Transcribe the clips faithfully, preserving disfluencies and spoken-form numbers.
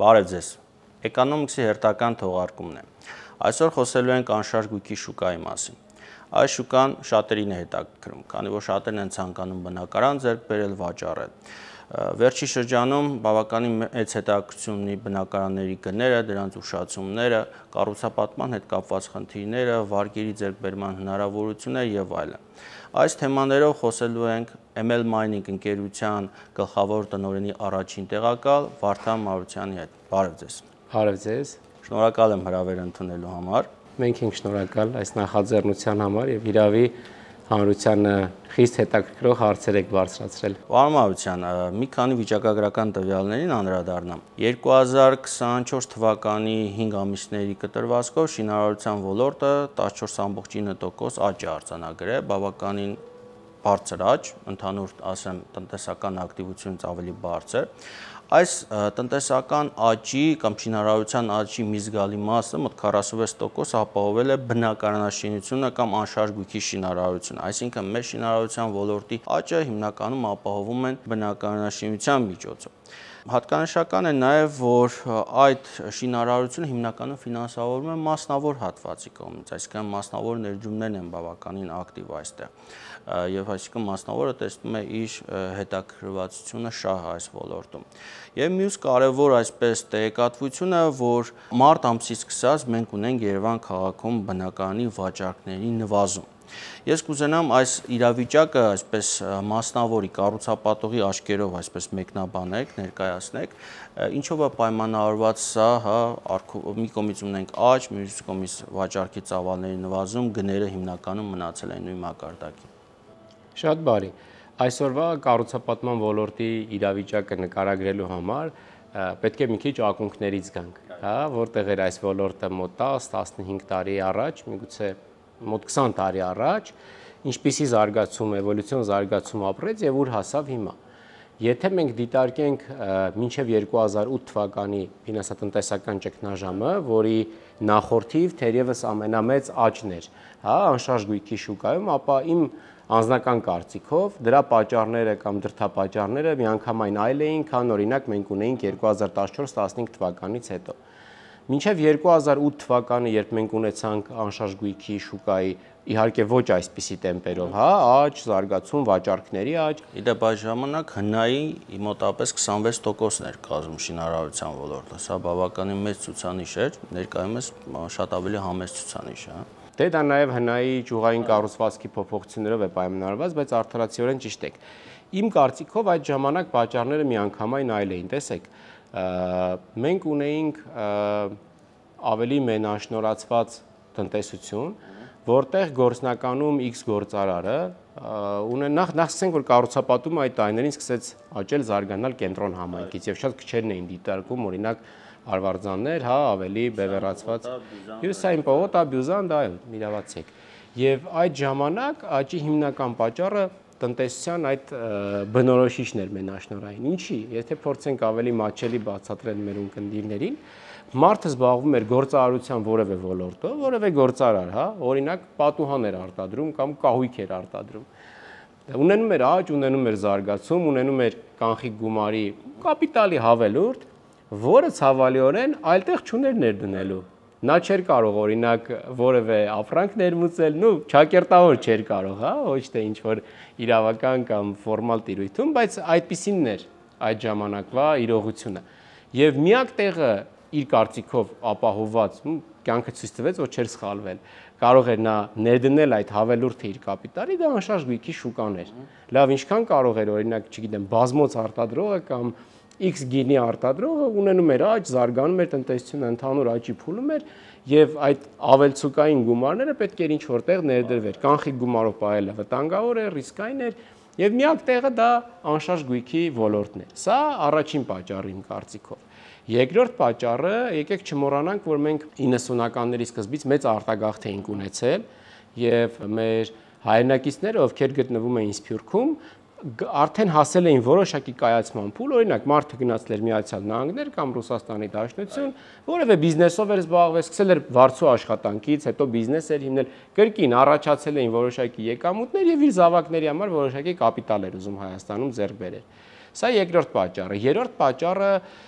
Բարև ձեզ։ Էկոնոմիքսի հերթական թողարկումն է։ Այսօր խոսելու ենք անշարժ գույքի շուկայի մասին։ Այս շուկան շատերին է հետաքրքրում, քանի որ շատերն են ցանկանում բնակարան ձեռք բերել, վաճառել։ Վերջի շրջանում բավականին մեծ հետաքրքրություն ունի բնակարանների գները, դրանց ուշացումները, կառուցապատման հետ կապված խնդիրները, վարկերի ձեռքբերման հնարավորությունները եւ այլն։ Այս թեմաներով խոսելու ենք M L Mining ընկերության գլխավոր տնօրենի առաջին տեղակալ Վարդան Մարությանի հետ։ Բարև ձեզ։ Բարև ձեզ։ Շնորհակալ եմ հրավեր ընդունելու համար։ Մենք ենք շնորհակալ այս նախաձեռնության համար եւ իրավի հանրությանը խիստ հետաքրքրող հարցեր եք բարձրացրել։ Պարոն Մարության, մի քանի վիճակագրական տվյալներին անդրադառնամ։ երկու հազար քսաներկու թվականի հինգ ամիսների կտրվածքով շինարարության ոլորտը տասնչորս տասնչորս տոկոս աճ է արձանագրել, բավականին բարձր աճ, ընդհանուր ասեմ տնտեսական ակտիվությունից ավելի բարձր։ Այս տնտեսական աճի կամ շինարարության աճի մի զգալի մասը մոտ քառասունվեց տոկոս ապահովել է բնակարանաշինությունը կամ անշարժ գույքի շինարարությունը, այսինքն մեր շինարարության ոլորտի աճը հիմնականում ապահովում են բնակարանաշինության միջոցով։ Հատկանշական է նաև, որ այդ շինարարությունը հիմնականում ֆինանսավորվում է մասնավոր հատվածի կողմից, այսինքն մասնավոր ներդրումներն են բավականին ակտիվ այստեղ, եւ այսինքն մասնավորը տեսնում է իր հետաքրքրվածությունը շահ այս ոլորտում։ Եվ մյուս կարևոր այսպես տեղեկատվությունը, որ մարտ ամսից սկսած մենք ունենք Երևան քաղաքում բնակարանի վաճառքների նվազում։ Ես կուզենամ այս իրավիճակը այսպես մասնավորի կառուցապատողի աչքերով այսպես մեկնաբանեք, ներկայացնեք, ինչով է պայմանավորված սա, հա, մի կողմից ունենք աճ, մյուս կողմից վաճառքի ծավալների նվազում, գները հիմնականում մնացել են նույն մակարդակի։ Շատ բարի։ Այսօրվա կառուցապատման ոլորտի իրավիճակը նկարագրելու համար պետք է մի քիչ ակունքներից գանք, հա, որտեղ էր այս ոլորտը մոտ տասը տասնհինգ տարի առաջ, միգուցե մոտ քսան տարի առաջ, ինչպիսի զարգացում, էվոլյուցիոն զարգացում ապրեց եւ ուր հասավ հիմա։ Եթե մենք դիտարկենք մինչև երկու հազար ութ թվականի ֆինանսատնտեսական ճգնաժամը, որի նախորդիվ թերևս ամենամեծ աճն էր, հա, անշարժ գույքի շուկայում, ապա իմ անձնական կարծիքով դրա պատճառները կամ դրդապատճառները միանգամայն այլ էին, քան օրինակ մենք ունեինք երկու հազար տասնչորս տասնհինգ թվականից հետո։ Մինչև երկու հազար ութ թվականը, երբ մենք ունեցանք անշարժ գույքի շուկայի, իհարկե ոչ այսպիսի տեմպերով, հա, աճ, զարգացում, վաճառքների աճ, իդեպ այս ժամանակ հնայի մոտավորապես քսանվեց տոկոսն էր կազմում շինարարության ոլորտը, սա բավականին մեծ ցուցանիշ էր, ներկայումս շատ ավելի համեստ ցուցանիշ է։ Դե դա նաև հնայի ճյուղային կառուցվածքի փոփոխություններով է պայմանավորված, բայց արդարացիորեն ճիշտ եք։ Իմ կարծիքով այդ ժամանակ պատճառները միանգամայն այլ էին, տեսեք, մենք ունեինք ավելի մենաշնորհացված տնտեսություն, որտեղ գործնականում X գործարարը նախ նախ ասենք, որ կառուցապատումը այդ տարիներին սկսեց աճել, զարգանալ կենտրոն համայնքից եւ շատ քչերն էին դիտարկում, օրինակ արվարձաններ, հա, ավելի բևեռացված։ Հյուսային պողոտ, աբյուզան, դա իրավացեք։ Եվ այդ ժամանակ աճի հիմնական պատճառը տնտեսության այդ բնորոշիչն էր մենաշնորհային։ Ինչի, եթե փորձենք ավելի մատչելի բացատրել մեր ունկնդիրներին, մարդը զբաղվում էր գործարարության որևէ ոլորտով, որևէ գործարար, հա, օրինակ պատուհան էր արտադրում կամ կահույք էր արտադրում։ Ունենում էր աճ, ունենում էր զարգացում, ունենում էր կանխիկ գումարի կապիտալի հավելուրդ, որը ցավալիորեն այլտեղ չուներ ներդնելու։ Նա չէր կարող օրինակ որևէ ապրանք ներմուծել, նու ճակերտավոր չէր կարող, հա, ոչ թե ինչ որ իրավական կամ ֆորմալ տիրույթում, բայց այդպիսինն էր այդ ժամանակվա իրողությունը։ Եվ միակ տեղը իր կարծիքով ապահովված, կյանքը ցույց տվեց, որ չէր սխալվել, կարող էր նա ներդնել այդ հավելուրդը իր կապիտալի, դա անշարժ գույքի շուկան էր։ Լավ, ինչքան կարող էր օրինակ, չգիտեմ, բազմոց արտադրողը կամ X գինի արտադրողը ունենում էր աճ, զարգանում էր տնտեսությունը, ընդհանուր աճի փուլում էր եւ այդ ավելցուկային գումարները պետք էր ինչ որտեղ ներդրվեր։ Կանխիկ գումարով պահելը վտանգավոր էր, ռիսկային էր եւ միակ տեղը դա անշարժ գույքի ոլորտն է։ Սա առաջին պատճառը իմ կարծիքով։ Երկրորդ պատճառը, եկեք չմոռանանք, որ մենք իննսունականների սկզբից մեծ արտագաղթ էինք ունեցել եւ մեր հայրենակիցները, ովքեր գտնվում էին Սփյուռքում, արդեն հասել էին որոշակի կայացման փուլ, օրինակ մարդը գնացել էր Միացյալ Նահանգներ կամ Ռուսաստանի Դաշնություն, որևէ բիզնեսով էր զբաղվել, սկսել էր վարձու աշխատանքից, հետո բիզնես էր հիմնել, կրկին առաջացել էին որոշակի եկամուտներ եւ իր զավակների համար որոշակի կապիտալ էր ուզում Հայաստանում ձեռք բերել։ Սա երկրորդ պատճառը։ Երրորդ պատճառը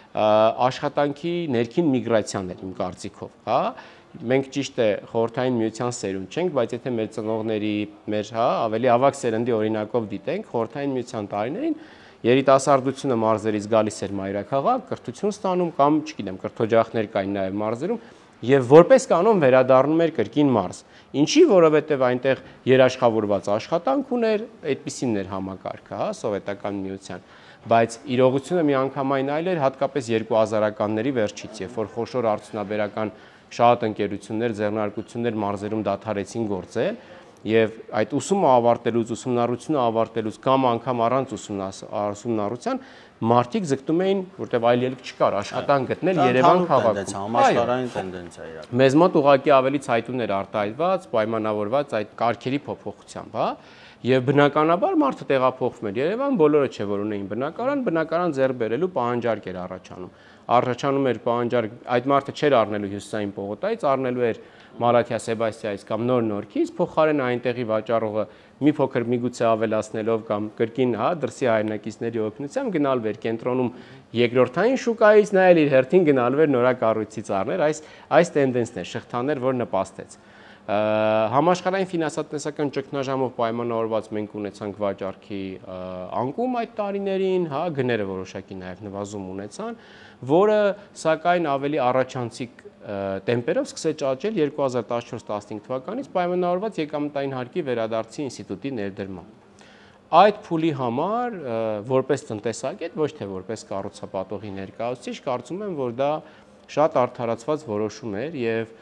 աշխատանքի ներքին միգրացիան էր իմ կարծիքով, հա։ Մենք ճիշտ է խորհրդային միության սերունդ չենք, բայց եթե մեր ծնողների, մեր հա, ավելի ավագ սերնդի օրինակով դիտենք, խորհրդային միության տարիներին երիտասարդությունը մարզերից գալիս էր մայրաքաղաք, կրթություն ստանում կամ, չգիտեմ, կրթօջախներ կային նաև մարզերում եւ որպես կանոն վերադառնում էր կրկին մարզ։ Ինչի, որովհետեւ այնտեղ երաշխավորված աշխատանք ուներ, այդպիսին էր համակարգը, հա, սովետական միության։ Բայց իրողությունը միանգամայն այլ էր, հատկապես երկու հազարականների վերջից, երբ որ խոշոր արդյունաբերական շատ ընկերություններ, ձեռնարկություններ մարզերում դադարեցին գործել եւ այդ ուսումը ավարտելուց, ուսումնառությունը ավարտելուց կամ անգամ առանց ուսումնառության մարդիկ ձգտում էին, որտեղ այլ ելք չկար, աշխատանք գտնել Երևան քաղաքում։ Համաշխարհային տենդենսիա է։ Մեզ մոտ ուղղակի ավելի ցայտուն էր արտահայտված, պայմանավորված այդ կարգերի փոփոխությամբ, հա։ Եվ բնականաբար մարդը տեղափոխվում էր Երևան, բոլորը չէ որ ունեին բնակարան, բնակարան ձեռք բերելու պահանջարկ էր առաջանում։ Առաջանում էր պահանջարկ, այդ մարդը չէր առնելու Հյուսիսային պողոտայից, առնելու էր Մարաթիա Սեբաստիայից կամ Նոր Նորքից, փոխարեն այնտեղի վաճառողը մի փոքր միգուցե ավելացնելով կամ կրկին, հա, դրսի հայրենակիցների օգնությամբ գնալու էր կենտրոնում երկրորդային շուկայից, նայել իր հերթին գնալու էր նորակառույցից առնել, այս այս տենդենսն է, շղթան էր, որ նպաստեց։ Համաշխարհային ֆինանսատնտեսական ճգնաժամով պայմանավորված մենք ունեցանք վաճառքի անկում այդ տարիներին, հա, գները որոշակի նաև նվազում ունեցան, որը սակայն ավելի առաջանցիկ տեմպերով սկսեց աճել երկու հազար տասնչորս տասնհինգ թվականից պայմանավորված եկամտային հարկի վերադարձի ինստիտուտի ներդրմամբ։ Այդ փուլի համար որպես տնտեսագետ, ոչ թե որպես կառուցապատողի ներկայացուցիչ, կարծում եմ, որ դա շատ արդարացված որոշում էր եւ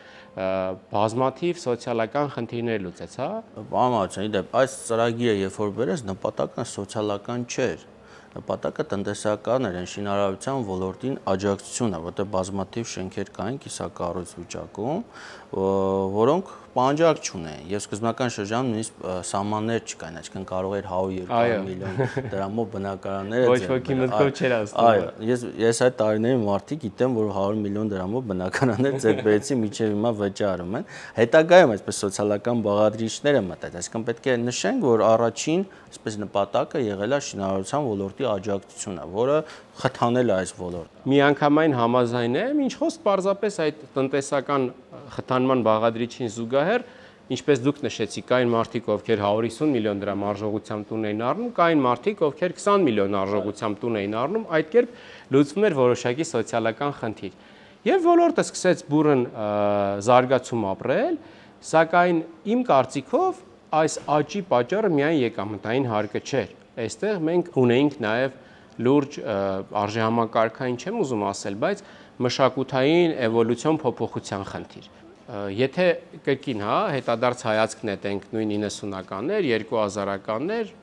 բազմաթիվ սոցիալական խնդիրներ լուծեց, հա։ Պարոն Մարությանի, դեպ այս ծրագիրը երբ որ բերես, նպատակը սոցիալական չէր։ Նպատակը տնտեսական էր, շինարարության ոլորտին աջակցությունը, որտեղ բազմաթիվ շենքեր կային կիսակառույց վիճակում, որոնք պահանջարկ չունեն եւ սկզբնական շրջանում նույնիսկ սահմաններ չկային, այսինքն կարող էր հարյուր երկու միլիոն դրամով բնակարանները ոչ ոքի մտքով չէր ասում։ Այո, ես ես այդ տարիներին մարդիկ գիտեմ, որ հարյուր միլիոն դրամով բնակարաններ ձեռք բերեցի, միջև հիմա վճարում են։ Հետագայում այսպես սոցիալական բաղադրիչները մտած, այսինքն պետք է նշենք, որ առաջին այսպես նպատակը եղել է շինարարության ոլորտի աջակցությունը, որը խթանել է այս ոլորտը։ Միանգամայն համաձայն եմ, ինչ խոսք պարզապես այդ տնտեսական խթանման բաղադրիչին զուգահեռ, ինչպես դուք նշեցիք, կային մարդիկ, ովքեր հարյուր հիսուն միլիոն դրամ արժողությամբ տուն էին առնում, կային մարդիկ, ովքեր քսան միլիոն արժողությամբ տուն էին առնում, այդ կերպ լուծվում էր որոշակի սոցիալական խնդիր։ Եվ ոլորտը սկսեց բուրըն զարգացում ապրել, սակայն իմ կարծիքով այս աճի պատճառը միայն եկամտային հարկը չէր։ Այստեղ մենք ունեինք նաև լուրջ արժեհամակարգային չեմ ուզում ասել, բայց մշակութային էվոլյուցիոն փոփոխության խնդիր։ Եթե կրկին, հա, հետադարձ հայացք նետենք նույն իննսունականներ, երկու հազարականներ,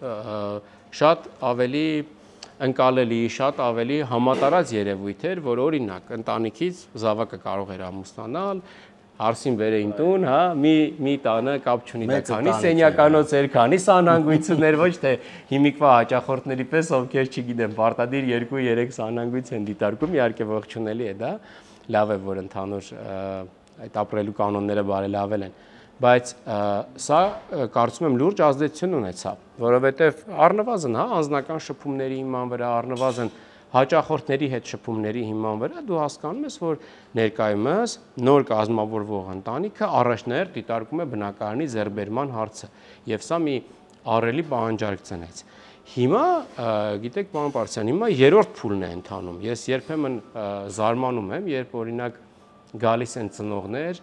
շատ ավելի ընկալելի, շատ ավելի համատարած երևույթ էր, որ օրինակ ընտանիքից զավակը կարող էր ամուսնանալ, Արսին բերեին տուն, հա, մի մի տանը կապ չունի դա քանի սենյականոց էր, քանի սանհանգույցներ, ոչ թե հիմիկվա հաճախորդների պես, ովքեր, չգիտեմ, պարտադիր երկու երեք սանհանգույց են դիտարկում, իհարկե ողջունելի է դա, լավ է, որ ընդհանուր այդ ապրելու կանոնները բարելավել են, բայց սա կարծում եմ լուրջ ազդեցություն ունեցավ, որովհետև առնվազն, հա, անձնական շփումների հիման վրա, առնվազն հաճախորդների հետ շփումների հիման վրա դու հասկանում ես, որ ներկայումս նոր կազմավորվող ընտանիքը առաջնահերթ դիտարկում է բնակարանի ձեռքբերման հարցը եւ սա մի ահռելի պահանջարկ ծնեց։ Հիմա, գիտեք, պարոն Պարսյան, հիմա երրորդ փուլն է ընթանում։ Ես երբեմն զարմանում եմ, երբ օրինակ գալիս են ծնողներ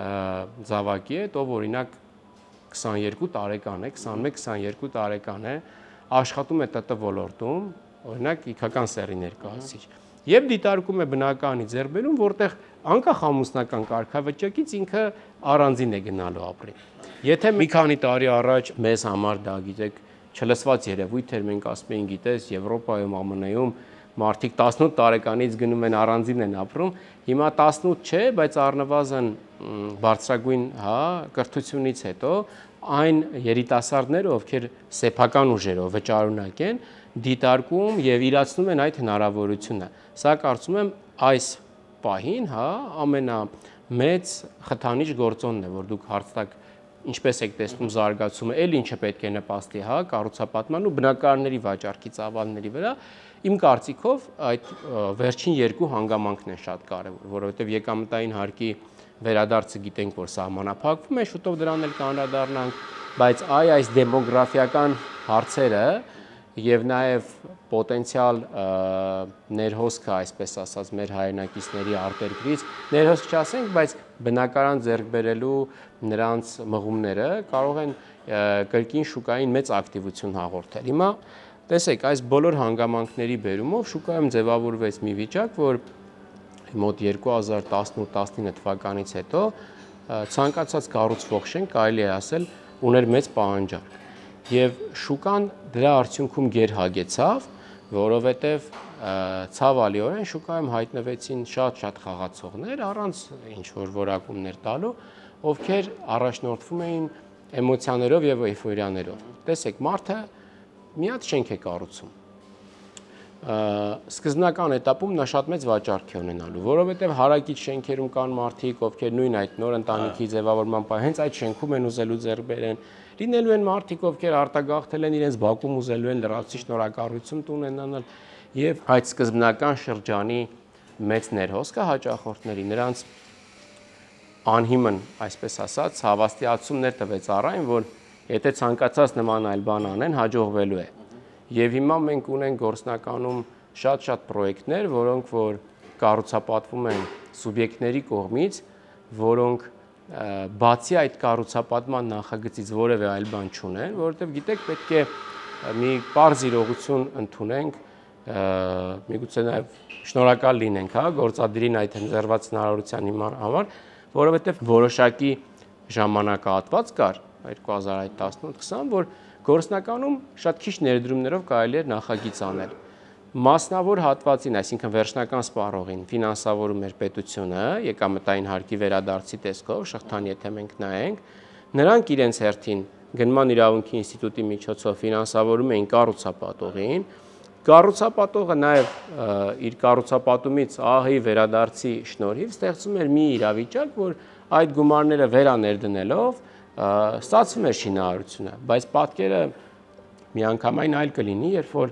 զավակի հետ, ով օրինակ քսաներկու տարեկան է, քսանմեկ քսաներկու տարեկան է, աշխատում է ՏՏ ոլորտում, օրինակ իքական սեռի ներկայացիչ, եւ դիտարկում է բնակարանի ձեռքբերում, որտեղ անկախ ամուսնական կարգավիճակից ինքը առանձին է գնալու ապրի։ Եթե մի քանի տարի առաջ մեզ համար դա, գիտեք, չլսված երևույթ էր, մենք ասում էինք, գիտես, Եվրոպայում, ԱՄՆ-ում մարդիկ տասնութ տարեկանից գնում են առանձին են ապրում, հիմա տասնութ չէ, բայց առնվազն բարձրագույն, հա, կրթությունից հետո այն երիտասարդները, ովքեր սեփական ուժերով վճարունակ են, դիտարկում եւ իրացնում են այդ հնարավորությունը։ Սա կարծում եմ այս պահին, հա, ամենամեծ խթանիչ գործոնն է, որ դուք հարց տաք ինչպես եք տեսնում զարգացումը, էլ ինչը պետք է նպաստի, հա, կառուցապատման ու բնակարանների վաճառքի ծավալների վրա, իմ կարծիքով այդ վերջին երկու հանգամանքն են շատ կարևոր, որովհետև եկամտային հարկի վերադարձը գիտենք, որ սահմանափակվում է, շուտով դրան էլ կանդրադառնանք, բայց այ այս դեմոգրաֆիական հարցերը եւ նաեւ պոտենցիալ ներհոսքը, այսպես ասած, մեր հայրենակիցների արտերկրից, ներհոսք չասենք, բայց բնակարան ձեռք բերելու նրանց մղումները կարող են կրկին շուկային մեծ ակտիվություն հաղորդել։ Հիմա տեսեք, այս բոլոր հանգամանքների բերումով շուկայում ձևավորվեց մի վիճակ, որ մոտ երկու հազար տասնութ տասնինը թվականից հետո ցանկացած կառուցվող շենք, կարելի է ասել, ուներ մեծ պահանջարկ։ Եվ շուկան դրա արդյունքում գերհագեցավ, որովհետև ցավալիորեն շուկայում հայտնվեցին շատ-շատ խաղացողներ, առանց ինչ-որ որակումներ տալու, ովքեր առաջնորդվում էին էմոցիաներով եւ էյֆորիաներով։ Տեսեք, մարդը մի հատ շենք է կառուցում։ Սկզբնական էտապում նա շատ մեծ վաճառք է ունենալու, որովհետև հարակից շենքերում կան մարդիկ, ովքեր նույն այդ նոր ընտանիքի ձևավորման պահ հենց այդ շենքում են ուզելու ձեռք բերեն, լինելու են մարդիկ, ովքեր արտագաղթել են իրենց բակում ուզելու են լրացուցիչ նորակառույցում տուն ունենալ, եւ այդ սկզբնական շրջանի մեծ ներհոսքը հաճախորդների նրանց անհիմն, այսպես ասած, հավաստիացումներ տվեց առայն, որ եթե ցանկացած նման այլ բան անեն, հաջողվելու է։ Եվ հիմա մենք ունենք գործնականում շատ-շատ պրոյեկտներ, որոնք որ կառուցապատվում են սուբյեկտների կողմից, որոնք բացի այդ կառուցապատման նախագծից որևէ այլ բան չունեն, որովհետև գիտեք, պետք է մի պարզ իրողություն ընդունենք, միգուցե նաև շնորհակալ լինենք, հա, գործադիրին այդ ընձեռված հնարավորության համար, որովհետև որոշակի ժամանակահատված կար երկու հազար տասնութ քսան, որ գործնականում շատ քիչ ներդրումներով կարելի էր նախագիծ անել։ Մասնավոր հատվածին, այսինքն վերջնական սպառողին ֆինանսավորում էր պետությունը, եկամտային հարկի վերադարձի տեսքով, շղթան եթե մենք նայենք, նրանք իրենց հերթին գնման իրավունքի ինստիտուտի միջոցով ֆինանսավորում էին կառուցապատողին, կառուցապատողը նաև իր կառուցապատումից ահ-ի վերադարձի շնորհիվ ստեղծում էր մի իրավիճակ, որ այդ գումարները վերաներդնելով ստացվում էր շինարարությունը, բայց պատկերը միանգամայն այլ կլինի, երբ որ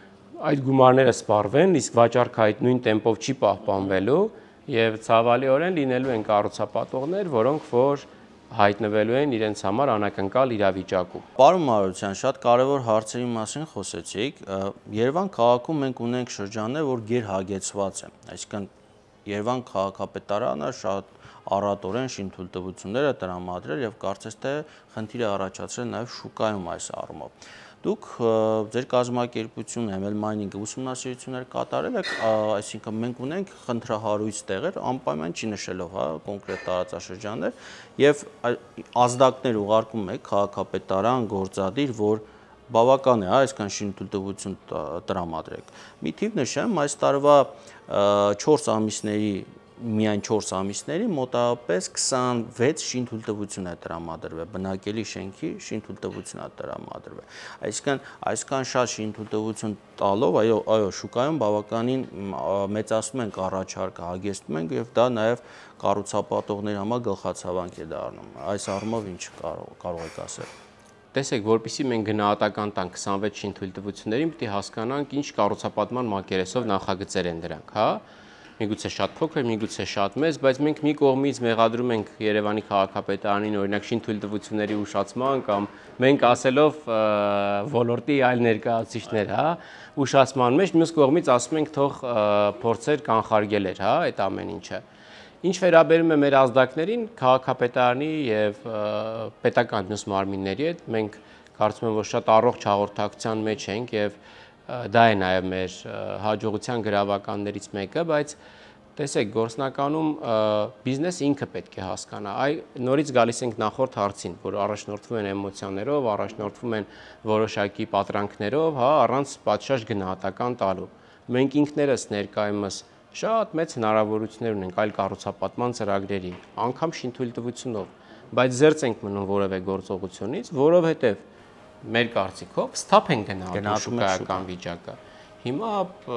այդ գումարները սպառվեն, իսկ վաճառքը այդ նույն տեմպով չի պահպանվելու եւ ցավալիորեն լինելու են կառուցապատողներ, որոնք որ հայտնվելու են իրենց համար անակնկալ իրավիճակում։ Պարոն Մարության, շատ կարևոր հարցերի մասին խոսեցիք։ Երևան քաղաքում մենք ունենք շրջաններ, որ գերհագեցված են, այսինքն Երևան քաղաքապետարանը շատ առատորեն շինթույլտվությունները տրամադրել եւ կարծես թե խնդիր է առաջացրել նաեւ շուկայում այս առումով։ Դուք ձեր կազմակերպությունը Emel Mining-ը ուսումնասիրություններ կատարել եք, այսինքն մենք ունենք խնդրահարույց տեղեր, անպայման չի նշելով, հա, կոնկրետ տարածաշրջաններ եւ ազդակներ ուղարկում եք քաղաքապետարան, գործադիր, որ բավական է, այսքան շինթույլտվություն տրամադրեք։ Մի թիվ նշեմ, այս տարվա չորս ամիսների միայն չորս ամիսների մոտավորապես քսանվեց շինթույլտվություն է տրամադրվել, բնակելի շենքի շինթույլտվություն է տրամադրվել։ Այսինքն այսքան շատ շինթույլտվություն տալով, այո, այո, շուկայում բավականին մեծացնում ենք առաջարկը, հագեցնում ենք եւ դա նաեւ կառուցապատողների համար գլխացավանք է դառնում։ Այս առումով ինչ կարող եք ասել։ Տեսեք, որpիսի մենք գնահատական տանք քսանվեց շինթույլտվություններին, պետք է հասկանանք ինչ կառուցապատման մակերեսով նախագծեր են դրանք, հա։ Միգուցե շատ փոքր, միգուցե շատ մեծ, բայց մենք մի կողմից մեղադրում ենք Երևանի քաղաքապետարանին օրինակ շինթույլտվությունների ուշացման կամ մենք ասելով ոլորտի այլ ներկայացուցիչներ, հա, ուշացման մեջ, մյուս կողմից ասում ենք թող փորձեր կանխարգել էր, հա, այդ ամեն ինչը։ Ինչ վերաբերում է մեր ազդակներին, քաղաքապետարանի եւ պետական մյուս մարմինների հետ մենք կարծում եմ, որ շատ առողջ հաղորդակցության մեջ ենք եւ դա է նաև մեր հաջողության գրավականներից մեկը, բայց տեսեք, գործնականում բիզնեսը ինքը պետք է հասկանա։ Այ նորից գալիս ենք նախորդ հարցին, որ առաջնորդվում են էմոցիաներով, առաջնորդվում են որոշակի պատրանքներով, հա, առանց պատշաճ գնահատական տալու։ Մենք ինքներս ներկայումս շատ մեծ հնարավորություններ ունենք այլ կառուցապատման ծրագրերի, անգամ շինթույլտվությունով, բայց զերծ ենք մնում որևէ գործողությունից, որովհետև մեր կարծիքով սթափ են գնահատում շուկայական վիճակը։ Հիմա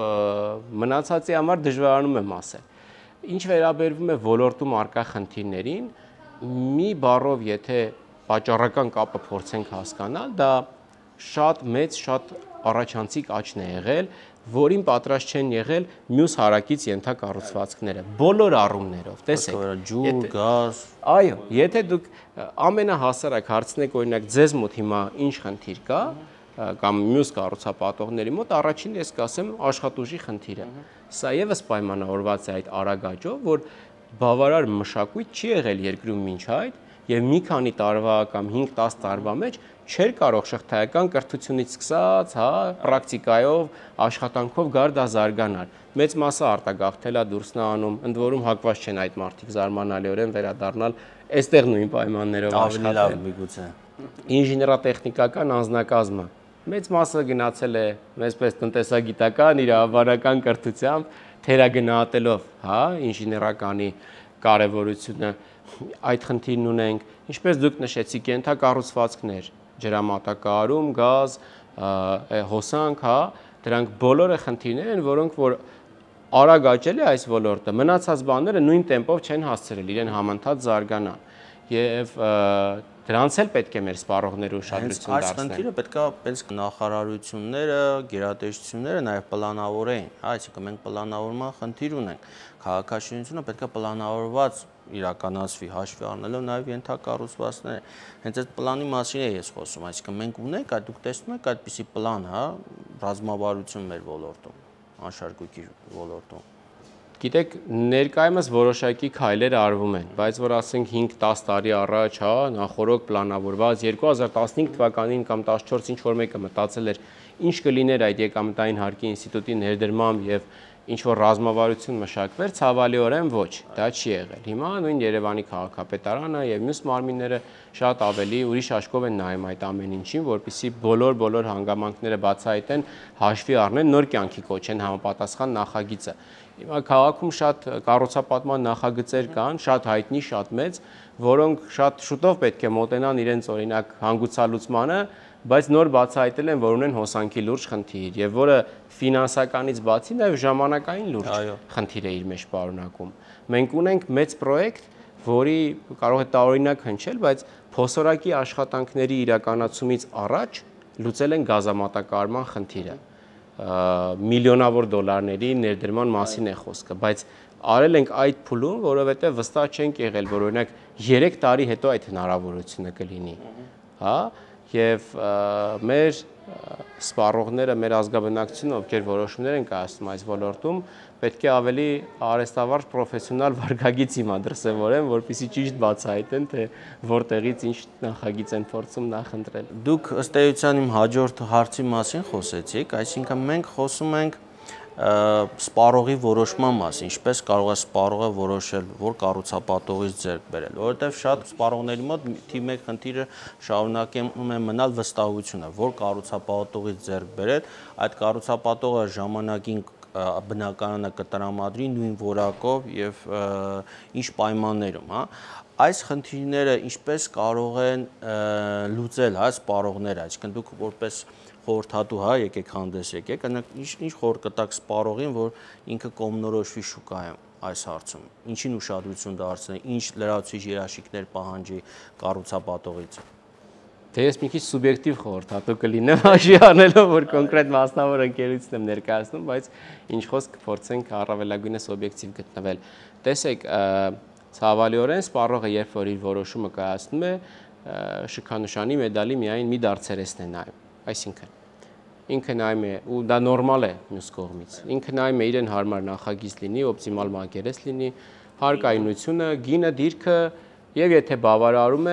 մնացածի համար դժվարանում եմ ասել։ Ինչ վերաբերվում է ոլորտում առկա խնդիրներին, մի բառով եթե վաճառական կապը փորձենք հասկանալ, դա շատ մեծ, շատ առաջանցիկ աճն է եղել, որին պատրաստ չեն եղել մյուս հարակից ենթակառուցվածքները բոլոր առումներով, տեսեք, ջուր, գազ։ Այո, եթե դուք ամենահասարակ հարցնեք օրինակ ձեզ մոտ հիմա ինչ խնդիր կա, կամ մյուս կառուցապատողների մոտ, առաջին ես կասեմ աշխատուժի խնդիրը։ Սա եւս պայմանավորված է այդ արագ աճով, որ բավարար մշակույթ չի եղել երկրում մինչ այդ, եւ մի քանի տարվա կամ հինգ-տաս տարվա մեջ չէր կարող շղթայական կրթությունից սկսած, հա, պրակտիկայով, աշխատանքով գար դա զարգանալ։ Մեծ մասը արտագաղթել է դուրս նա անում, ընդ որում հակված չեն այդ մարդիկ զարմանալիորեն վերադառնալ այստեղ նույն պայմաններով ավելի լավ միգուցե։ Ինժեներատեխնիկական անձնակազմը մեծ մասը գնացել է մեծպես տնտեսագիտական, իրավաբանական կրթությամբ, թերագնահատելով, հա, ինժեներականի կարևորությունը, այդ խնդիրն ունենք, ինչպես դուք նշեցիք, ենթակառուցվածքներ, ջրամատակարարում, գազ, հոսանք, հա, դրանք բոլորը խնդիրներ են, որոնք որ արագ աճել է այս ոլորտը, մնացած բաները նույն տեմպով չեն հասցրել իրեն համընթաց զարգանան։ Եվ դրանց էլ պետք է մեր սպառողները ուշադրություն դարձնել։ Այս խնդիրը պետք է պես նախարարությունները, գերատեսչությունները նաև պլանավորեն, այսինքն մենք պլանավորման խնդիր ունենք։ Քաղաքաշինությունը պետք է պլանավորված իրականացվի, հաշվի առնելով նաև ենթակառուցվածքները։ Հենց այդ պլանի մասին է ես խոսում, այսինքն մենք ունենք, այդ դուք տեսնում եք այդպիսի պլան, հա, ռազմավարություն մեր ոլորտում, անշարժույթի ոլորտում։ Գիտեք, ներկայումս որոշակի քայլեր արվում են, բայց որ ասենք հինգ-տաս տարի առաջ, հա, նախորոք պլանավորված երկու հազար տասնհինգ թվականին կամ տասնչորս ինչ որ մեկը մտածել էր, ինչ կլիներ այդ եկամտային հարկի ինստիտուտի ներդրմամբ եւ ինչ որ ռազմավարություն մշակվեր, ցավալիորեն ոչ, դա չի եղել։ Հիմա նույն Երևանի քաղաքապետարանը եւ մյուս մարմինները շատ ավելի ուրիշ աչքով են նայում այդ ամեն ինչին, որպեսզի բոլոր-բոլոր հանգամանքները բացահայտեն, հաշվի առնեն, նոր կյանքի կոչեն համապատասխան նախագիծը։ Հիմա քաղաքում շատ կառուցապատման նախագծեր կան, շատ հայտնի, շատ մեծ, որոնք շատ շուտով պետք է մոտենան իրենց օրինակ հանգուցալուծմանը, բայց նոր բացահայտել են, որ ունեն հոսանքի լուրջ խնդիր եւ որը ֆինանսականից բացի նաեւ ժամանակային լուրջ խնդիր է իր մեջ պարունակում։ Մենք ունենք մեծ պրոյեկտ, որի կարող է տարօրինակ հնչել, բայց փոսորակի աշխատանքների իրականացումից առաջ լուծել են գազամատակարարման խնդիրը։ Միլիոնավոր դոլարների ներդրման մասին է խոսքը, բայց արել ենք այդ փուլում, որովհետև վստահ չենք եղել, որ օրինակ երեք տարի հետո այդ հնարավորությունը կլինի, հա, եւ մեր սպառողները, մեր ազգաբնակչությունը, ովքեր որոշումներ են կայացնում այս ոլորտում, պետք է ավելի արհեստավարժ պրոֆեսիոնալ վարքագիծ հիմա դրսևորեն, որպեսզի ճիշտ բացահայտեն, թե որտեղից ինչ նախագիծ են փորձում նախընտրել։ Դուք ըստ էության իմ հաջորդ հարցի մասին խոսեցիք, այսինքն մենք խոսում ենք սպառողի որոշման մասին, ինչպես կարող է սպառողը որոշել, որ կառուցապատողից ձեռք բերել, որովհետև շատ սպառողների մոտ թիվ մեկ խնդիրը շարունակում է մնալ վստահությունը, որ կառուցապատողից ձեռք բերել, այդ կառուցապատողը ժամանակին բնակարանը կտրամադրի նույն որակով եւ ինչ պայմաններում, հա, այս խնդիրները ինչպես կարող են լուծել, հա, սպառողները, այսինքն դուք որպես խորհրդատու, հա, եկեք հանդես եկեք, ինչ ինչ խորհուրդ կտաք սպառողին, որ ինքը կողմնորոշվի շուկայում այս հարցում, ինչին ուշադրություն դարձնի, ինչ լրացուցիչ երաշխիքներ պահանջի կառուցապատողից։ Թե ես մի քիչ սուբյեկտիվ խորհրդատու կլինեմ, հաշվի առնելով, որ կոնկրետ մասնավոր ընկերություն եմ ներկայացնում, բայց ինչ խոսք կփորձենք առավելագույնս օբյեկտիվ գտնվել։ Տեսեք, ցավալիորեն սպառողը երբ որ իր որոշումը կայացնում է, շքանշանի մեդալի միայն մի դարձերեսն է նայում, այսինքն ինքը նայում է, ու դա նորմալ է մյուս կողմից, ինքը նայում է իրեն հարմար նախագիծ լինի, օպտիմալ մակերես լինի, հարկայնությունը, գինը, դիրքը եւ եթե բավարարում է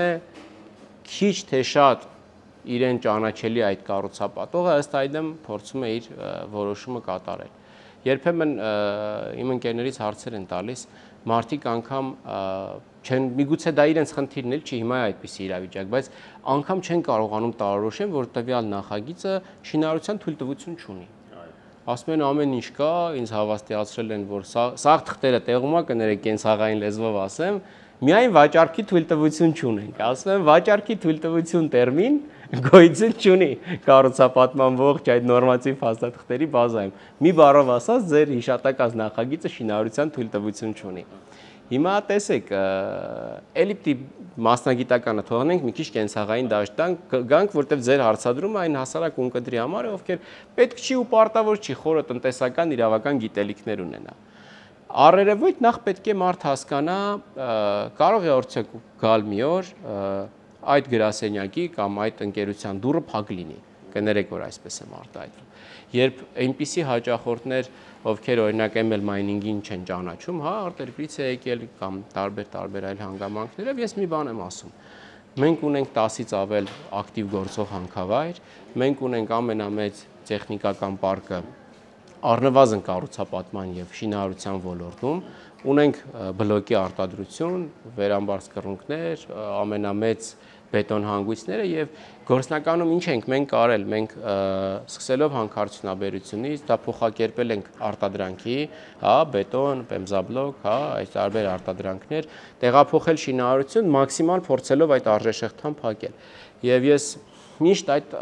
քիչ թե շատ իրեն ճանաչելի այդ կառուցապատողը, ըստ այդմ փորձում է իր որոշումը կատարել։ Երբեմն իմ ընկերներից հարցեր են տալիս, մարդիկ անգամ չեն, միգուցե դա իրենց խնդիրն էլ չի, հիմա է այդպիսի իրավիճակ, բայց անգամ չեն կարողանում տարորոշեն, որ տվյալ նախագիծը շինարարության թույլտվություն չունի։ Ասում են ամեն ինչ կա, ինձ հավաստիացրել են, որ սաղ թղթերը տեղում է, կներեք կենցաղային լեզվով ասեմ, Միայն վաճառքի թույլտվություն չունենք։ Ասում եմ վաճառքի թույլտվություն տերմին գոյություն չունի կառուցապատման ողջ այդ նորմատիվ փաստաթղթերի բազայում։ Մի բառով ասած, ձեր հիշատակած նախագիծը շինարարության թույլտվություն չունի։ Հիմա տեսեք, էլիպտի մասնագիտականը թողնենք մի քիչ կենցաղային դաշտան գանք, որտեղ ձեր հարցադրումը այն հասարակ ունկնդրի համար է, ովքեր պետք չի ու պարտավոր չի խորը տնտեսական իրավական գիտելիքներ ունենա։ Առերևույթ նախ պետք է մարդ հասկանա, կարող է օրցեք գալ մի օր այդ գրասենյակի կամ այդ ընկերության դուռը փակ լինի, կներեք, որ այսպես եմ արտահայտվում։ Երբ այնպիսի հաճախորդներ, ովքեր օրինակ էմ էլ մայնինգին չեն ճանաչում, հա, արտերկրից է եկել կամ տարբեր-տարբեր այլ հանգամանքներով, ես մի բան եմ ասում։ Մենք ունենք տասից ավել ակտիվ գործող հանքավայր, մենք ունենք ամենամեծ տեխնիկական պարկը առնվազն կառուցապատման եւ շինարարության ոլորտում, ունենք բլոկի արտադրություն, վերամբարձ կռունկներ, ամենամեծ բետոն հանգույցները եւ գործնականում ինչ ենք մենք արել, մենք սկսելով հանքարդյունաբերությունից դա փոխակերպել ենք արտադրանքի, հա, բետոն, պեմզաբլոկ, հա, այս տարբեր արտադրանքներ, տեղափոխել շինարարություն, մաքսիմալ փորձելով այդ արժեշղթան փակել։ Եվ ես միշտ այդ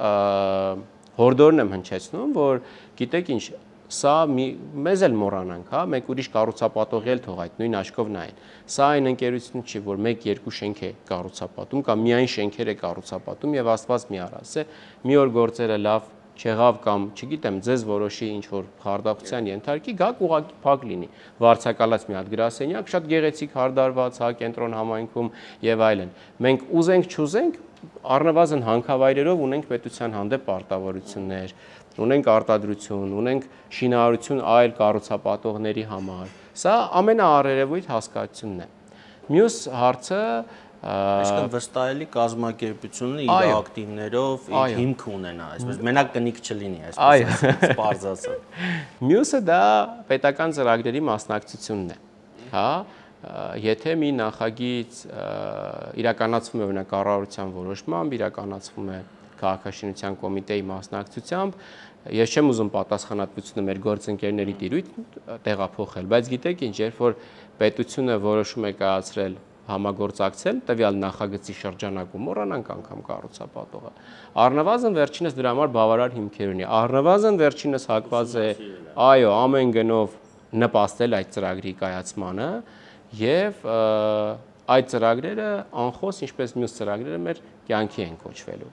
հորդորն եմ հնչեցնում, որ գիտեք ինչ, սա մեզ էլ մոռանանք, հա, մեկ ուրիշ կառուցապատողի էլ թող այդ նույն աչքով նայեն։ Սա այն ընկերությունը չի, որ մեկ երկու շենք է կառուցապատում կամ միայն շենքեր է կառուցապատում եւ Աստված մի առաս է, մի օր գործերը լավ չեղավ կամ, չգիտեմ, ձեզ որոշի ինչ որ խարդախության ենթարկի, գաք ուղղակի փակ լինի։ Վարձակալած մի հատ գրասենյակ, շատ գեղեցիկ հարդարված, հա, կենտրոն համայնքում եւ այլն։ Մենք ուզենք, չուզենք, առնվազն հանքավայրերով ունենք պետության հանդեպ պարտավորություններ, ունենք արտադրություն, ունենք շինարարություն այլ կառուցապատողների համար։ Սա ամենաառերևույթ հասկացությունն է։ Մյուս հարցը այսինքն վստահելի կազմակերպությունը իր ակտիվներով իր հիմք ունենա, այսպես մենակ կնիկ չլինի, այսպես սպառծ ասած։ Մյուսը դա պետական ծրագրերի մասնակցությունն է, հա, եթե մի նախագիծ իրականացվում է օրինակ կառավարության որոշմամբ, իրականացվում է քաղաքաշինության կոմիտեի մասնակցությամբ, ես չեմ ուզում պատասխանատվությունը մեր գործընկերների տիրույթ տեղափոխել, բայց գիտեք ինչ, երբ որ պետությունը որոշում է կայացրել համագործակցել տվյալ նախագծի շրջանակում, մոռանանք անգամ կառուցապատողը։ Առնվազն վերջինս դրա համար բավարար հիմքեր ունի։ Առնվազն վերջինս հակված է, այո, ամեն գնով նպաստել այդ ծրագրի կայացմանը եւ այդ ծրագրերը անխոս, ինչպես մյուս ծրագրերը մեր կյանքի են կոչվելու։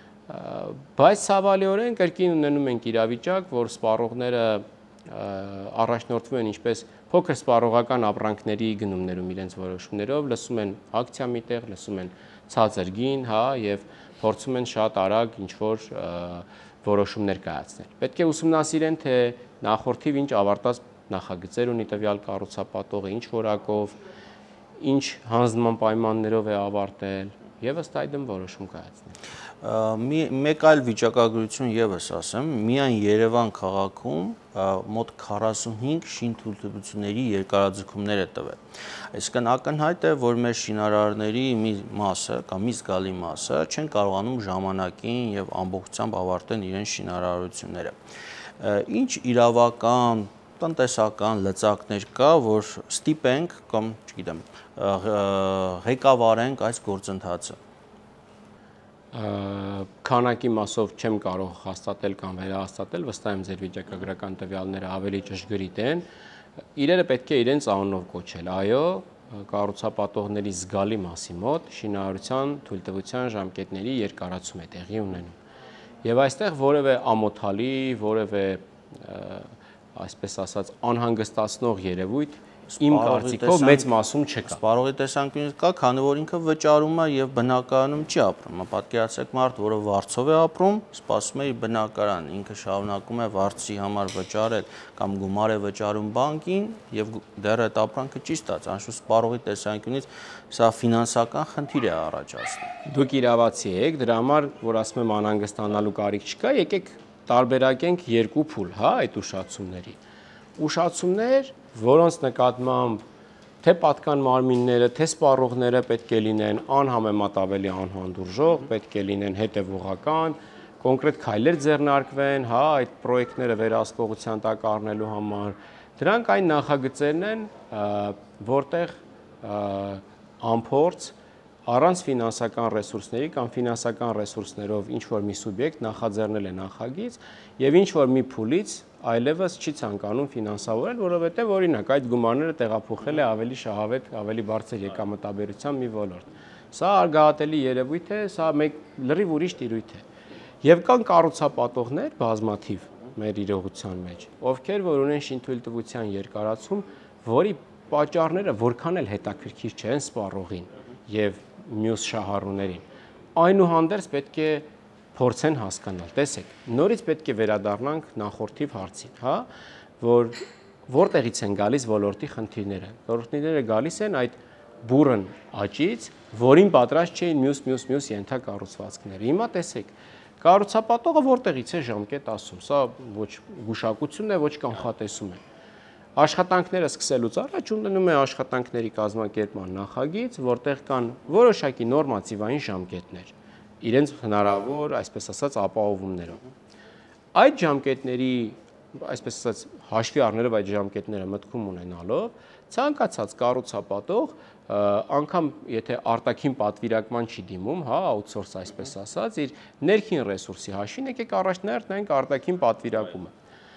Բայց ցավալիորեն կրկին ունենում ենք իրավիճակ, որ սպառողները առաջնորդվում են ինչպես փոքր սպառողական ապրանքների գնումներում իրենց որոշումներով, լսում են ակցիա միտեղ, լսում են ցածր գին, հա, եւ փորձում են շատ արագ ինչ-որ որոշումներ կայացնել։ Պետք է ուսումնասիրեն, թե նախորդիվ ինչ ավարտած նախագծեր ունի տվյալ կառուցապատողը, ինչ որակով, ինչ հանձնման պայմաններով է ավարտել եւ ըստ այդմ որոշում կայացնել։ Մեկ այլ վիճակագրություն եւս ասեմ, միայն Երևան քաղաքում մոտ քառասունհինգ շինթույլտվությունների երկարաձգումներ է տվել։ Այսինքն ակնհայտ է, որ մեր շինարարների մի մասը կամ մի զգալի մասը չեն կարողանում ժամանակին եւ ամբողջությամբ ավարտեն իրենց շինարարությունները։ Ինչ իրավական, տնտեսական լծակներ կա, որ ստիպենք կամ, չգիտեմ, ղեկավարենք այս գործընթացը։ Քանակի մասով չեմ կարող հաստատել կամ վերահաստատել, վստահ եմ ձեր վիճակագրական տվյալները ավելի ճշգրիտ են։ Իրերը պետք է իրենց անունով կոչել, այո, կառուցապատողների զգալի մասի մոտ շինարարության թույլտվության ժամկետների երկարացում է տեղի ունենում։ Եվ այստեղ որևէ ամոթալի, որևէ այսպես ասած անհանգստացնող երևույթ իմ կարծիքով մեծ մասում չկա։ Սպառողի տեսանկյունից կա, քանի որ ինքը վճարում է եւ բնակարանում չի ապրում։ Պատկերացրեք մարդ, որը վարձով է ապրում, սպասում է իր բնակարան, ինքը շարունակում է վարձի համար վճարել կամ գումար է վճարում բանկին եւ դեռ այդ ապրանքը չի ստացած։ Անշուշտ սպառողի տեսանկյունից սա ֆինանսական խնդիր է առաջացնում։ Դուք իրավացի եք, դրա համար, որ ասում եմ անհանգստանալու կարիք չկա, եկեք տարբերակենք երկու փուլ, հա, այդ ուշացումների։ Ուշացումներ, որոնց նկատմամբ թե պատկան մարմինները, թե սպառողները պետք է լինեն անհամեմատ ավելի անհանդուրժող, պետք է լինեն հետևողական, կոնկրետ քայլեր ձեռնարկվեն, հա, այդ պրոյեկտները վերահսկողության տակ առնելու համար։ Դրանք այն նախագծերն են, որտեղ անփորձ, առանց ֆինանսական ռեսուրսների կամ ֆինանսական ռեսուրսներով ինչ որ մի սուբյեկտ նախաձեռնել է նախագիծ եւ ինչ որ մի փուլից այլևս չի ցանկանում ֆինանսավորել, որովհետեւ օրինակ այդ գումարները տեղափոխել է ավելի շահավետ, ավելի բարձր եկամտաբերության մի ոլորտ։ Սա արգահատելի երևույթ է, սա մեկ լրիվ ուրիշ տիրույթ է։ Եվ կան կառուցապատողներ բազմաթիվ մեր իրողության մեջ, ովքեր որ ունեն շինթույլտվության երկարացում, որի պատճառները որքան էլ հետաքրքիր չեն սպառողին եւ մյուս շահառուներին, այնուհանդերձ պետք է փորձեն հասկանալ։ Տեսեք, նորից պետք է վերադառնանք նախորդիվ հարցին, հա, որ որտեղից են գալիս ոլորտի խնդիրները։ Խնդիրները գալիս են այդ բուրըն աճից, որին պատրաստ չէին մյուս մյուս մյուս ենթակառուցվածքները։ Հիմա տեսեք, կառուցապատողը որտեղից է ժամկետ ասում, սա ոչ գուշակություն է, ոչ կանխատեսում է։ Աշխատանքները սկսելուց առաջ ունենում է աշխատանքների կազմակերպման նախագիծ, որտեղ կան որոշակի նորմատիվային ժամկետներ, իրենց հնարավոր, այսպես ասած, ապահովումներով։ Այդ ժամկետների, այսպես ասած, հաշվի առնելով այդ ժամկետները մտքում ունենալով, ցանկացած կառուցապատող, անգամ եթե արտաքին պատվիրակման չի դիմում, հա, outsource այսպես ասած, իր ներքին ռեսուրսի հաշվին եկեք առաջ նայենք արտաքին պատվիրակումը։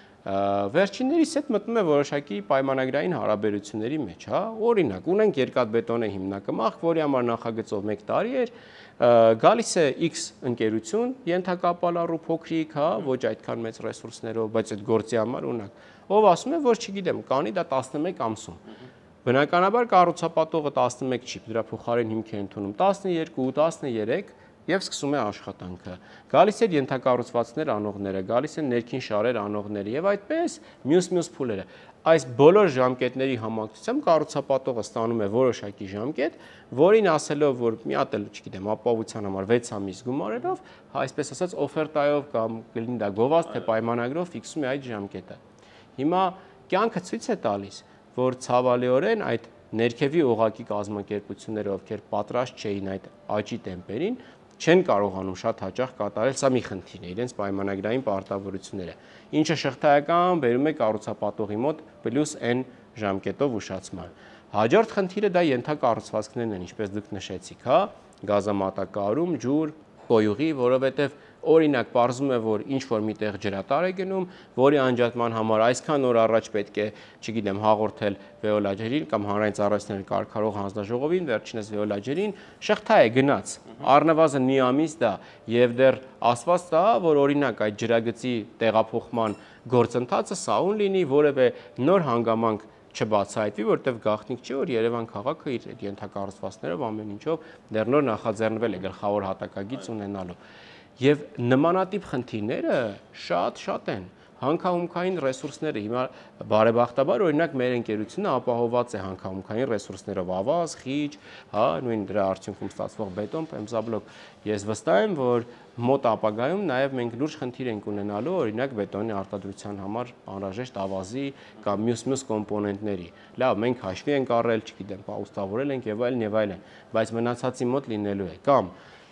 Վերջիններիս հետ մտնում է որոշակի պայմանագրային հարաբերությունների մեջ, հա, օրինակ, ունենք երկաթբետոնե հիմնակմախ, որի համար նախագծով մեկ տարի էր, գալիս է X ընկերություն, ենթակապալառու փոքրիկ, հա, ոչ այդքան մեծ ռեսուրսներով, բայց այդ գործի համար ունակ, ով ասում է, որ չգիտեմ, կանի դա տասնմեկ ամսում։ Բնականաբար կառուցապատողը տասնմեկ չի, դրա փոխարեն հիմք է ընդունում տասնյոթ, տասներեք եւ սկսում է աշխատանքը։ Գալիս է ենթակառուցվածքներ անողները, գալիս են ներքին շարեր անողները եւ այդպես մյուս-մյուս փուլերը։ Այս բոլոր ժամկետների համակցությամբ կառուցապատողը ստանում է որոշակի ժամկետ, որին ասելով, որ մի հատ էլ, չգիտեմ, ապահովության համար վեց ամիս գումարելով, այսպես ասած, օֆերտայով կամ կլինի դա գովազդ թե պայմանագրով ֆիքսում է այդ ժամկետը։ Հիմա կյանքը ցույց է տալիս, որ ցավալիորեն այդ ներքևի օղակի կազմակերպությունները, ովքեր պատրաստ չէին այդ աճի տեմպերին, չեն կարողանում շատ հաճախ կատարել, սա մի խնդիր է, իրենց պայմանագրային պարտավորությունները, ինչը շղթայական բերում է կառուցապատողի մոտ պլյուս N ժամկետով ուշացման։ Հաջորդ խնդիրը դա ենթակառուցվածքներն են, ինչպես դուք նշեցիք, հա, գազամատակարարում, ջուր, կոյուղի, որովհետև օրինակ պարզում է, որ ինչ որ միտեղ ջրատար է գնում, որի անջատման համար այսքան օր առաջ պետք է, չգիտեմ, հաղորդել վեոլաջերին կամ հանրային ծառայությունների կարգարող հանձնաժողովին, վերջինս վեոլաջերին, շղթա է գնաց, առնվազն մի ամիս դա, եւ դեռ ասված դա, որ օրինակ այդ ջրագծի տեղափոխման գործընթացը սահուն լինի, որևէ նոր հանգամանք չբացահայտվի, որտեղ գաղտնիք չի, որ Երևան քաղաքը իր ենթակառուցվածքներով ամեն ինչով դեռ նոր նախաձեռնվել է գլխավոր հատակագիծ ունենալու։ Եվ նմանատիպ խնդիրները շատ-շատ են։ Հանքահումքային ռեսուրսները հիմա բարեբախտաբար օրինակ մեր ընկերությունը ապահովված է հանքահումքային ռեսուրսներով, ավազ, խիճ, հա, նույն դրա արդյունքում ստացվող բետոն, պեմզաբլոկ։ Ես վստահ եմ, որ մոտ ապագայում նաև մենք լուրջ խնդիր ենք ունենալու օրինակ բետոնի արտադրության համար անհրաժեշտ ավազի կամ մյուս-մյուս կոմպոնենտների։ Լավ, մենք հաշվի ենք առել, չգիտեմ, պաուստավորել ենք եւ այլն եւ այլն, բայց մնացածի մոտ լինելու է կամ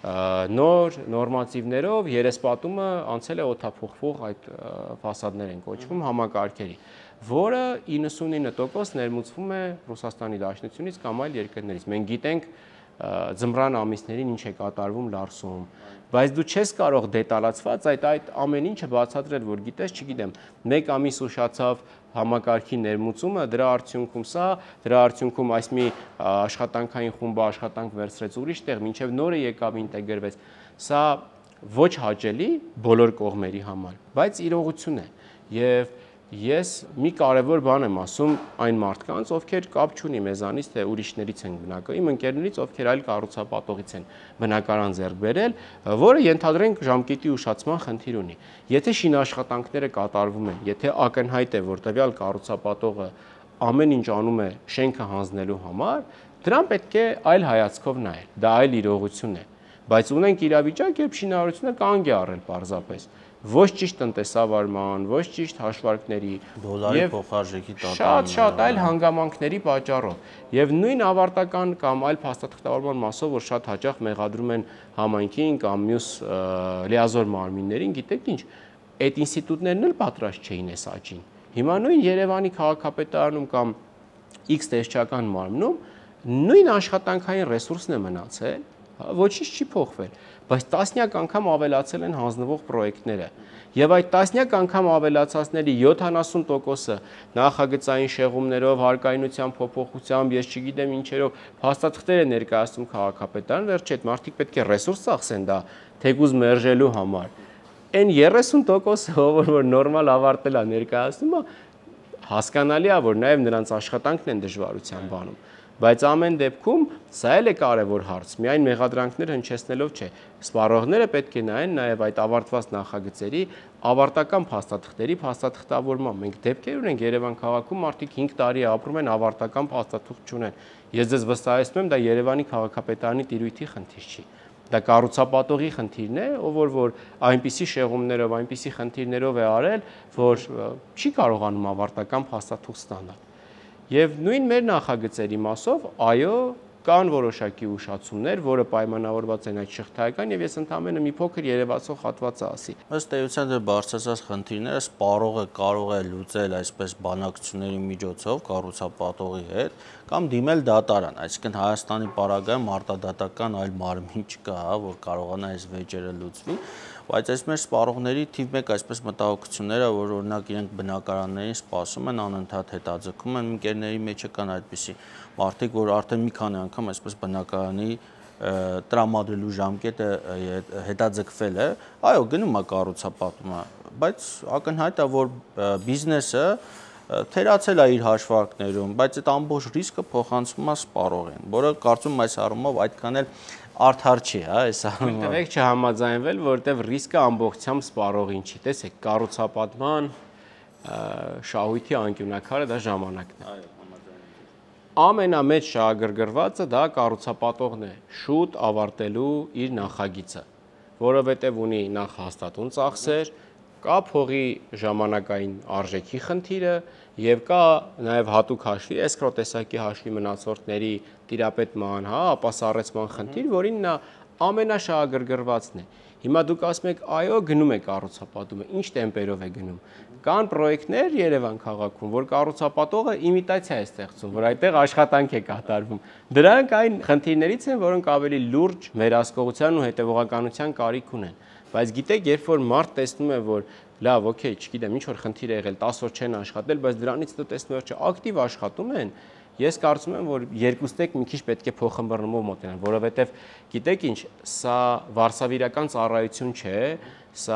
նոր նորմատիվներով երեսպատումը անցել է օդափոխվող այդ ֆասադներ են կոչվում համակարգերի, որը իննսունինը տոկոս ներմուծվում է Ռուսաստանի Դաշնությունից կամ այլ երկրներից։ Մենք գիտենք ձմռան ամիսներին ինչ է կատարվում Լարսում, բայց դու չես կարող դետալացված այդ այդ ամեն ինչը բացատրել, որ գիտես, չգիտեմ, մեկ ամիս ուշացավ համակարգի ներմուծումը, դրա արդյունքում սա, դրա արդյունքում այս մի աշխատանքային խումբը աշխատանք վերցրեց ուրիշ տեղ, մինչև նորը եկավ ինտեգրվեց։ Սա ոչ հաճելի բոլոր կողմերի համար, բայց իրողություն է։ Եվ ես մի կարևոր բան եմ ասում այն մարդկանց, ովքեր կապ չունի մեզանից, թե ուրիշներից են բնակը, իմ ընկերներից, ովքեր այլ կառուցապատողից են բնակարան ձեռք բերել, որը ենթադրենք ժամկետի ուշացման խնդիր ունի։ Եթե շինաշխատանքները կատարվում են, եթե ակնհայտ է, որ տվյալ կառուցապատողը ամեն ինչ անում է շենքը հանձնելու համար, դրան պետք է այլ հայացքով նայել, դա այլ իրողություն է։ Բայց ունենք իրավիճակ, երբ շինարարությունը կանգ է առել պարզապես ոչ ճիշտ տնտեսավարման, ոչ ճիշտ հաշվարկների դոլարի փոխարժեքի շատ շատ այլ հանգամանքների պատճառով եւ նույն ավարտական կամ այլ փաստաթղթավորման մասով, որ շատ հաճախ մեղադրում են համայնքին կամ մյուս լիազոր մարմիններին, գիտեք ինչ, այդ ինստիտուտներն էլ պատրաստ չէին այս աճին։ Հիմա նույն Երևանի քաղաքապետարանում կամ X տեսչական մարմնում նույն աշխատանքային ռեսուրսն է մնացել, ոչինչ չի փոխվել, բայց տասնյակ անգամ ավելացել են հանձնվող պրոյեկտները։ Եվ այդ տասնյակ անգամ ավելացածների յոթանասուն տոկոսը նախագծային շեղումներով, հարկայնության փոփոխությամբ, ես չգիտեմ ինչերով փաստաթղթեր է ներկայացնում քաղաքապետարան, վերջ այդ մարդիկ պետք է ռեսուրս ծախսեն դա թեկուզ մերժելու համար։ Այն երեսուն տոկոսը, ով որ նորմալ ավարտել է ներկայացնում, հասկանալի է, որ նաև նրանց աշխատանքն են դժվարության բանում։ Բայց ամեն դեպքում սա էլ է կարևոր հարց, միայն մեղադրանքներ հնչեցնելով չէ։ Սպառողները պետք է նայեն նաև այդ ավարտված նախագծերի ավարտական փաստաթղթերի փաստաթղթավորման։ Մենք դեպքեր ունենք Երևան քաղաքում, մարդիկ հինգ տարի ապրում են, ավարտական փաստաթուղթ չունեն։ Ես ձեզ վստահեցնում եմ, դա Երևանի քաղաքապետարանի տիրույթի խնդիր չի։ Դա կառուցապատողի խնդիրն է, ով որ որ այնպիսի շեղումներով, այնպիսի խնդիրներով է արել, որ չի կարողանում ավարտական փաստաթուղթ ստանալ։ Եվ նույն մեր նախագծերի մասով, այո, կան որոշակի ուշացումներ, որը պայմանավորված են այդ շղթայական, եւ ես ընդհանրապես մի փոքր երևացող հատվածը ասի։ Ըստ էության դեռ բարձրացած խնդիրները սպառողը կարող է լուծել այսպես բանակցությունների միջոցով կառուցապատողի հետ կամ դիմել դատարան, այսինքն Հայաստանի պարագայում մարտադատական այլ մարմին չկա, որ կարողանա այս վեճերը լուծվի, բայց այս մեր սպառողների թիվ մեկ այսպես մտահոգությունները, որ օրինակ իրենք բնակարաններին սպասում են, անընդհատ հետաձգում են, ընկերների մեջ կան այդպիսի մարդիկ, որ արդեն մի քանի անգամ այսպես բնակարանի տրամադրելու ժամկետը հետաձգվել է, այո, գնում է կառուցապատումը, բայց ակնհայտ է, որ բիզնեսը թերացել է իր հաշվարկներում, բայց այդ ամբողջ ռիսկը փոխանցվում է սպառողին, որը կարծում եմ այս առումով այդքան էլ արդար չի, հա, այս առումով։ Տվեք չհամաձայնվել, որովհետև ռիսկը ամբողջությամբ սպառողին չի, տեսեք, կառուցապատման շահույթի անկյունակարը դա ժամանակն է։ Ամենամեծ շահագրգռվածը դա կառուցապատողն է, շուտ ավարտելու իր նախագիծը, որովհետև ունի նախ հաստատուն ծախսեր, կա փողի ժամանակային արժեքի խնդիրը եւ կա նաեւ հատուկ հաշվի, էսկրո տեսակի հաշվի մնացորդների տիրապետման, հա, ապասառեցման խնդիր, որին նա ամենաշահագրգռվածն է։ Հիմա դուք ասում եք, այո, գնում է կառուցապատումը, ինչ տեմպերով է գնում։ Կան պրոյեկտներ Երևան քաղաքում, որ կառուցապատողը իմիտացիա է ստեղծում, որ այդտեղ աշխատանք է կատարվում։ Դրանք այն խնդիրներից են, որոնք ավելի լուրջ վերահսկողության ու հետևողականության կարիք ունեն։ Բայց գիտեք, երբ որ մարդ տեսնում է, որ լավ, օքեյ, չգիտեմ, ինչ որ խնդիր է եղել, տասը օր չեն աշխատել, բայց դրանից հետո տեսնում եք, որ ակտիվ աշխատում են, ես կարծում եմ, որ երկուստեք մի քիչ պետք է փոխմբռնումով մոտենան, որովհետև գիտեք ինչ, սա վարսավիրական ծառայություն չէ, սա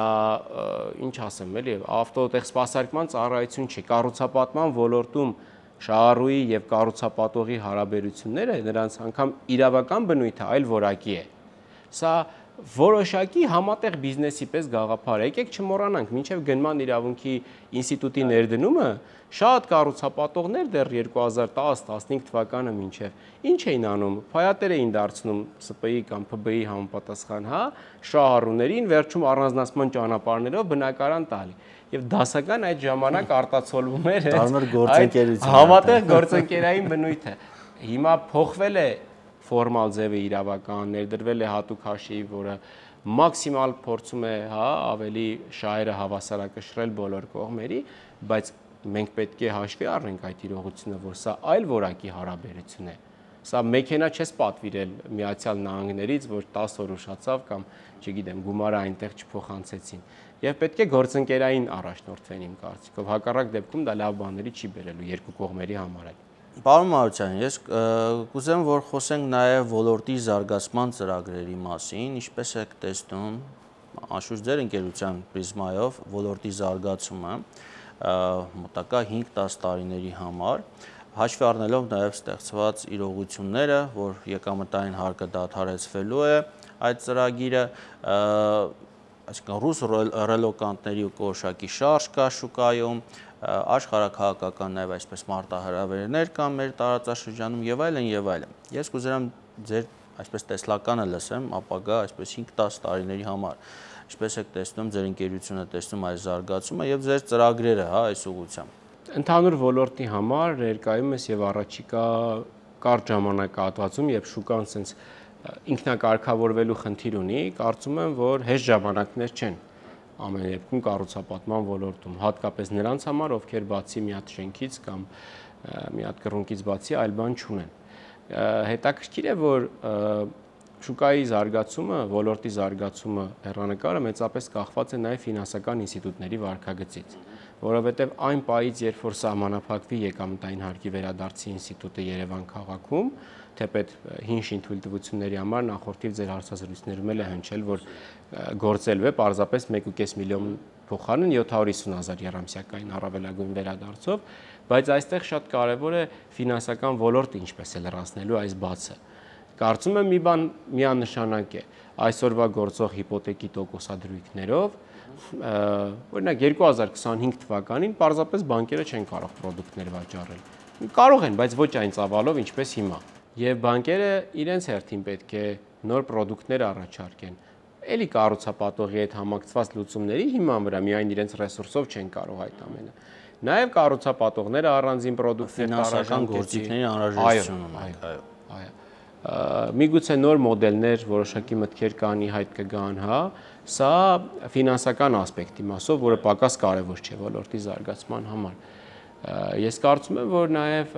ինչ ասեմ, էլի, ավտոտեղ սպասարկման ծառայություն չի, կառուցապատման ոլորտում շահառուի եւ կառուցապատողի հարաբերությունները նրանց անգամ իրավական բնույթը այլ որակի է։ Սա որոշակի համատեղ բիզնեսի պես գաղափար է։ Եկեք չմոռանանք, մինչև գնման իրավունքի ինստիտուտի ներդնումը շատ կառուցապատողներ դեռ երկու հազար տասը տասնհինգ թվականը մինչև ինչ էին անում, փայատեր էին դարձնում Ս Պ-ի կամ Փ Բ-ի համապատասխան, հա, շահառուներին վերջում առանձնացման ճանապարհներով բնակարան տալի։ Եվ դասական այդ ժամանակ արտացոլվում էր այդ համատեղ գործընկերային բնույթը։ Հիմա փոխվել է ֆորմալ ձևը իրավական, ներդրվել է հատուկ հաշիվ, որը մաքսիմալ փորձում է, հա, ավելի շահերը հավասարակշռել բոլոր կողմերի, բայց մենք պետք է հաշվի առնենք այդ իրողությունը, որ սա այլ որակի հարաբերություն է։ Սա մեքենա չես պատվիրել Միացյալ Նահանգներից, որ տասը օր ուշացավ կամ, չգիտեմ, գումարը այնտեղ չփոխանցեցին։ Եվ պետք է գործընկերային առաջնորդվեն իմ կարծիքով, հակառակ դեպքում դա լավ բաների չի բերելու երկու կողմերի համար։ Պարոն Մարության, ես կուզեմ, որ խոսենք նաև ոլորտի զարգացման ծրագրերի մասին, ինչպես եք տեսնում, անշուշտ ձեր ընկերության պրիզմայով ոլորտի զարգացումը մոտակա հինգ-տասը տարիների համար, հաշվի առնելով նաև ստեղծված իրողությունները, որ եկամտային հարկը դադարեցվելու է այդ ծրագիրը, այսինքն ռուս ռելոկանտների կոշակի շարժ կա շուկայում, աշխարհաքաղաքական նաև այսպես մարտահրավերներ կան մեր տարածաշրջանում եւ այլն եւ այլն։ Ես կուզենամ ձեր այսպես տեսլականը լսեմ ապագա այսպես հինգ-տասը տարիների համար։ Ինչպես եք տեսնում ձեր ընկերությունը տեսնում այս զարգացումը եւ ձեր ծրագրերը, հա, այս ուղղությամբ։ Ընդհանուր ոլորտի համար ներկայումս եւ առաջիկա կարճ ժամանակահատվածում, երբ շուկան sense ինքնակարգավորվելու խնդիր ունի, կարծում եմ, որ հեշտ ժամանակներ չեն ամեն դեպքում կառուցապատման ոլորտում, հատկապես նրանց համար, ովքեր բացի մի հատ շենքից կամ մի հատ կռունկից բացի այլ բան չունեն։ Հետաքրքիր է, որ շուկայի զարգացումը, ոլորտի զարգացումը հեռանկարը մեծապես կախված է նաև ֆինանսական ինստիտուտների վարքագծից, որովհետև այն պահից, երբ որ սահմանափակվի եկամտային հարկի վերադարձի ինստիտուտը Երևան քաղաքում, թեպետ հին շինթույլտվությունների համար նախորդիվ ձեր հարցազրույցներում էլ է հնչել, որ գործելու է պարզապես մեկ կես միլիոն փոխարեն յոթ հարյուր հիսուն հազար եռամսյակային առավելագույն վերադարձով, բայց այստեղ շատ կարևոր է ֆինանսական ոլորտը ինչպես է լրացնելու այս բացը։ Կարծում եմ մի բան միանշանակ է, այսօրվա գործող հիպոթեկի տոկոսադրույքներով, օրինակ երկու հազար քսանհինգ թվականին պարզապես բանկերը չեն կարող պրոդուկտներ վաճառել։ Կարող են, բայց ոչ այն ծավալով, ինչպես հիմա։ Եվ բանկերը իրենց հերթին պետք է նոր պրոդուկտներ առաջարկեն։ Էլի կառուցապատողի հետ համակցված լուծումների հիման վրա միայն իրենց ռեսուրսով չեն կարող այդ ամենը։ Նաև կառուցապատողները առանձին պրոդուկտներ ֆինանսական գործիքների անհրաժեշտություն ունեն, այո, այո։ Միգուցե նոր մոդելներ, որոշակի մտքեր կան, իհայտ կգան, հա, սա ֆինանսական ասպեկտի մասով, որը պակաս կարևոր չէ ոլորտի զարգացման համար։ Ես կարծում եմ, որ նաև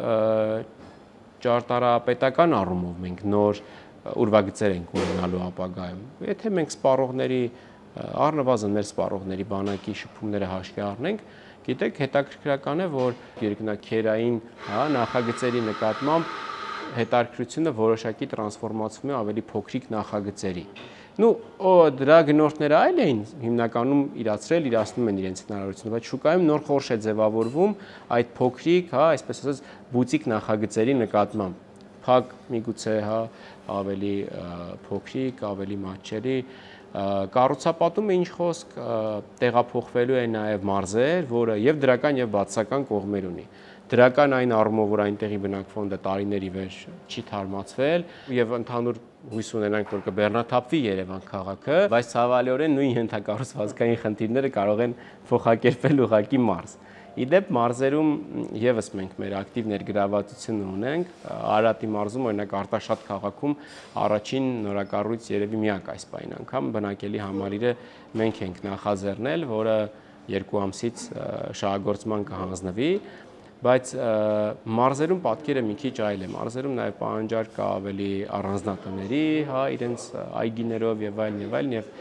ճարտարապետական առումով մենք նոր ուրվագծեր ենք ունենալու ապագայում։ Եթե մենք սպառողների, առնվազն մեր սպառողների բանակի շփումները հաշվի առնենք, գիտեք, հետաքրքրական է, որ երկնաքերային, հա, նախագծերի նկատմամբ հետաքրքրությունը որոշակի տրանսֆորմացվում է ավելի փոքրիկ նախագծերի։ Նու դրա գնորդները այլ էին հիմնականում իրացրել, իրացնում են իրենց հնարավորությունը, բայց շուկայում նոր խորշ է ձևավորվում այդ փոքրիկ, հա, այսպես ասած, բուտիկ նախագծերի նկատմամբ։ Փակ միգուցե, հա, ավելի փոքրիկ, ավելի մատչելի, կառուցապատումը ինչ խոսք տեղափոխվելու է նաև մարզեր, որը եւ դրական եւ բացասական կողմեր ունի։ Դրական այն առումով, որ այնտեղի բնակվոնդը տարիների վեր չի թարմացվել եւ ընդհանուր հույս ունենանք, որ կբեռնաթափվի Երևան քաղաքը, բայց ցավալիորեն նույն ենթակառուցվածքային խնդիրները կարող են փոխակերպել ուղղակի մարզ։ Իդեպ մարզերում եւս մենք մեր ակտիվ ներգրավվածություն ունենք, Արարատի մարզում օրինակ Արտաշատ քաղաքում առաջին նորակառույց երևի միակ այս պայն անգամ բնակելի համալիրը մենք ենք նախաձեռնել, որը երկու ամսից շահագործման կհանձնվի, բայց մարզերում պատկերը մի քիչ այլ է, մարզերում նաև պահանջարկ կա ավելի առանձնատների, հա, իրենց այգիներով եւ այլն եւ այլն եւ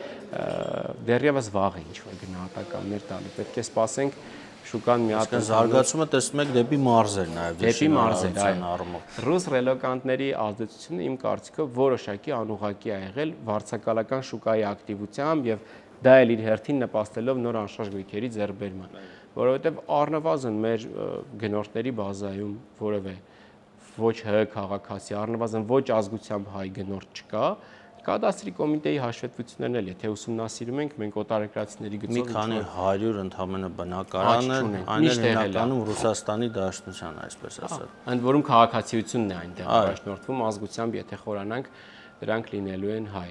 դեռևս վաղ է ինչ-որ գնահատականներ տալու, պետք է սպասենք շուկան մի հատ զարգացումը տեսնում եք դեպի մարզեր նաև դեպի մարզեր, այո։ Ռուս ռելոկանտների ազդեցությունը իմ կարծիքով որոշակի անուղղակի է եղել վարձակալական շուկայի ակտիվությամբ եւ դա էլ իր հերթին նպաստելով նոր անշարժ գույքերի ձեռքբերման, որովհետեւ առնվազն մեր գնորդների բազայում որևէ ոչ ՀՀ քաղաքացի, առնվազն ոչ ազգությամբ հայ գնորդ չկա, կադաստրի կոմիտեի հաշվետվություններն էլ, եթե ուսումնասիրում ենք, մենք օտարերկրացիների գծով մի քանի հարյուր ընդհանրապես բնակարան է, այն էլ հիմնականում Ռուսաստանի Դաշնության, այսպես ասած։ Ընդ որում քաղաքացիությունն է այնտեղ առաջնորդվում, ազգությամբ, եթե խորանանք, դրանք լինելու են հայ։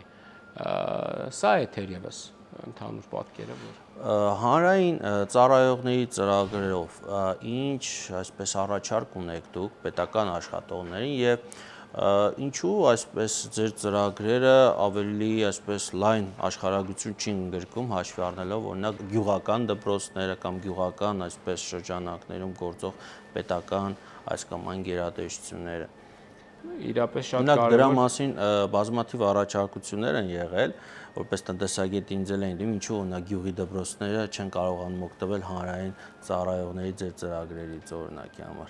Սա է թերևս ընդհանուր պատկերը, որ հանրային ծառայողների ծրագրերով ինչ այսպես առաջարկ ունեք դուք պետական աշխատողներին եւ ինչու այսպես ձեր ծրագրերը ավելի այսպես լայն աշխարհագրություն չի ընդգրկում հաշվի առնելով օրինակ գյուղական դպրոցները կամ գյուղական այսպես շրջանակներում գործող պետական այս կամ այն գերատեսչությունները իրապես շատ կարևոր դրա մասին բազմաթիվ առաջարկություններ են եղել որպես տնտեսագետ ինձ էլ են դիմում ինչու օրինակ գյուղի դպրոցները չեն կարողանում օգտվել հանրային ծառայողների ձեր ծրագրերից օրինակի համար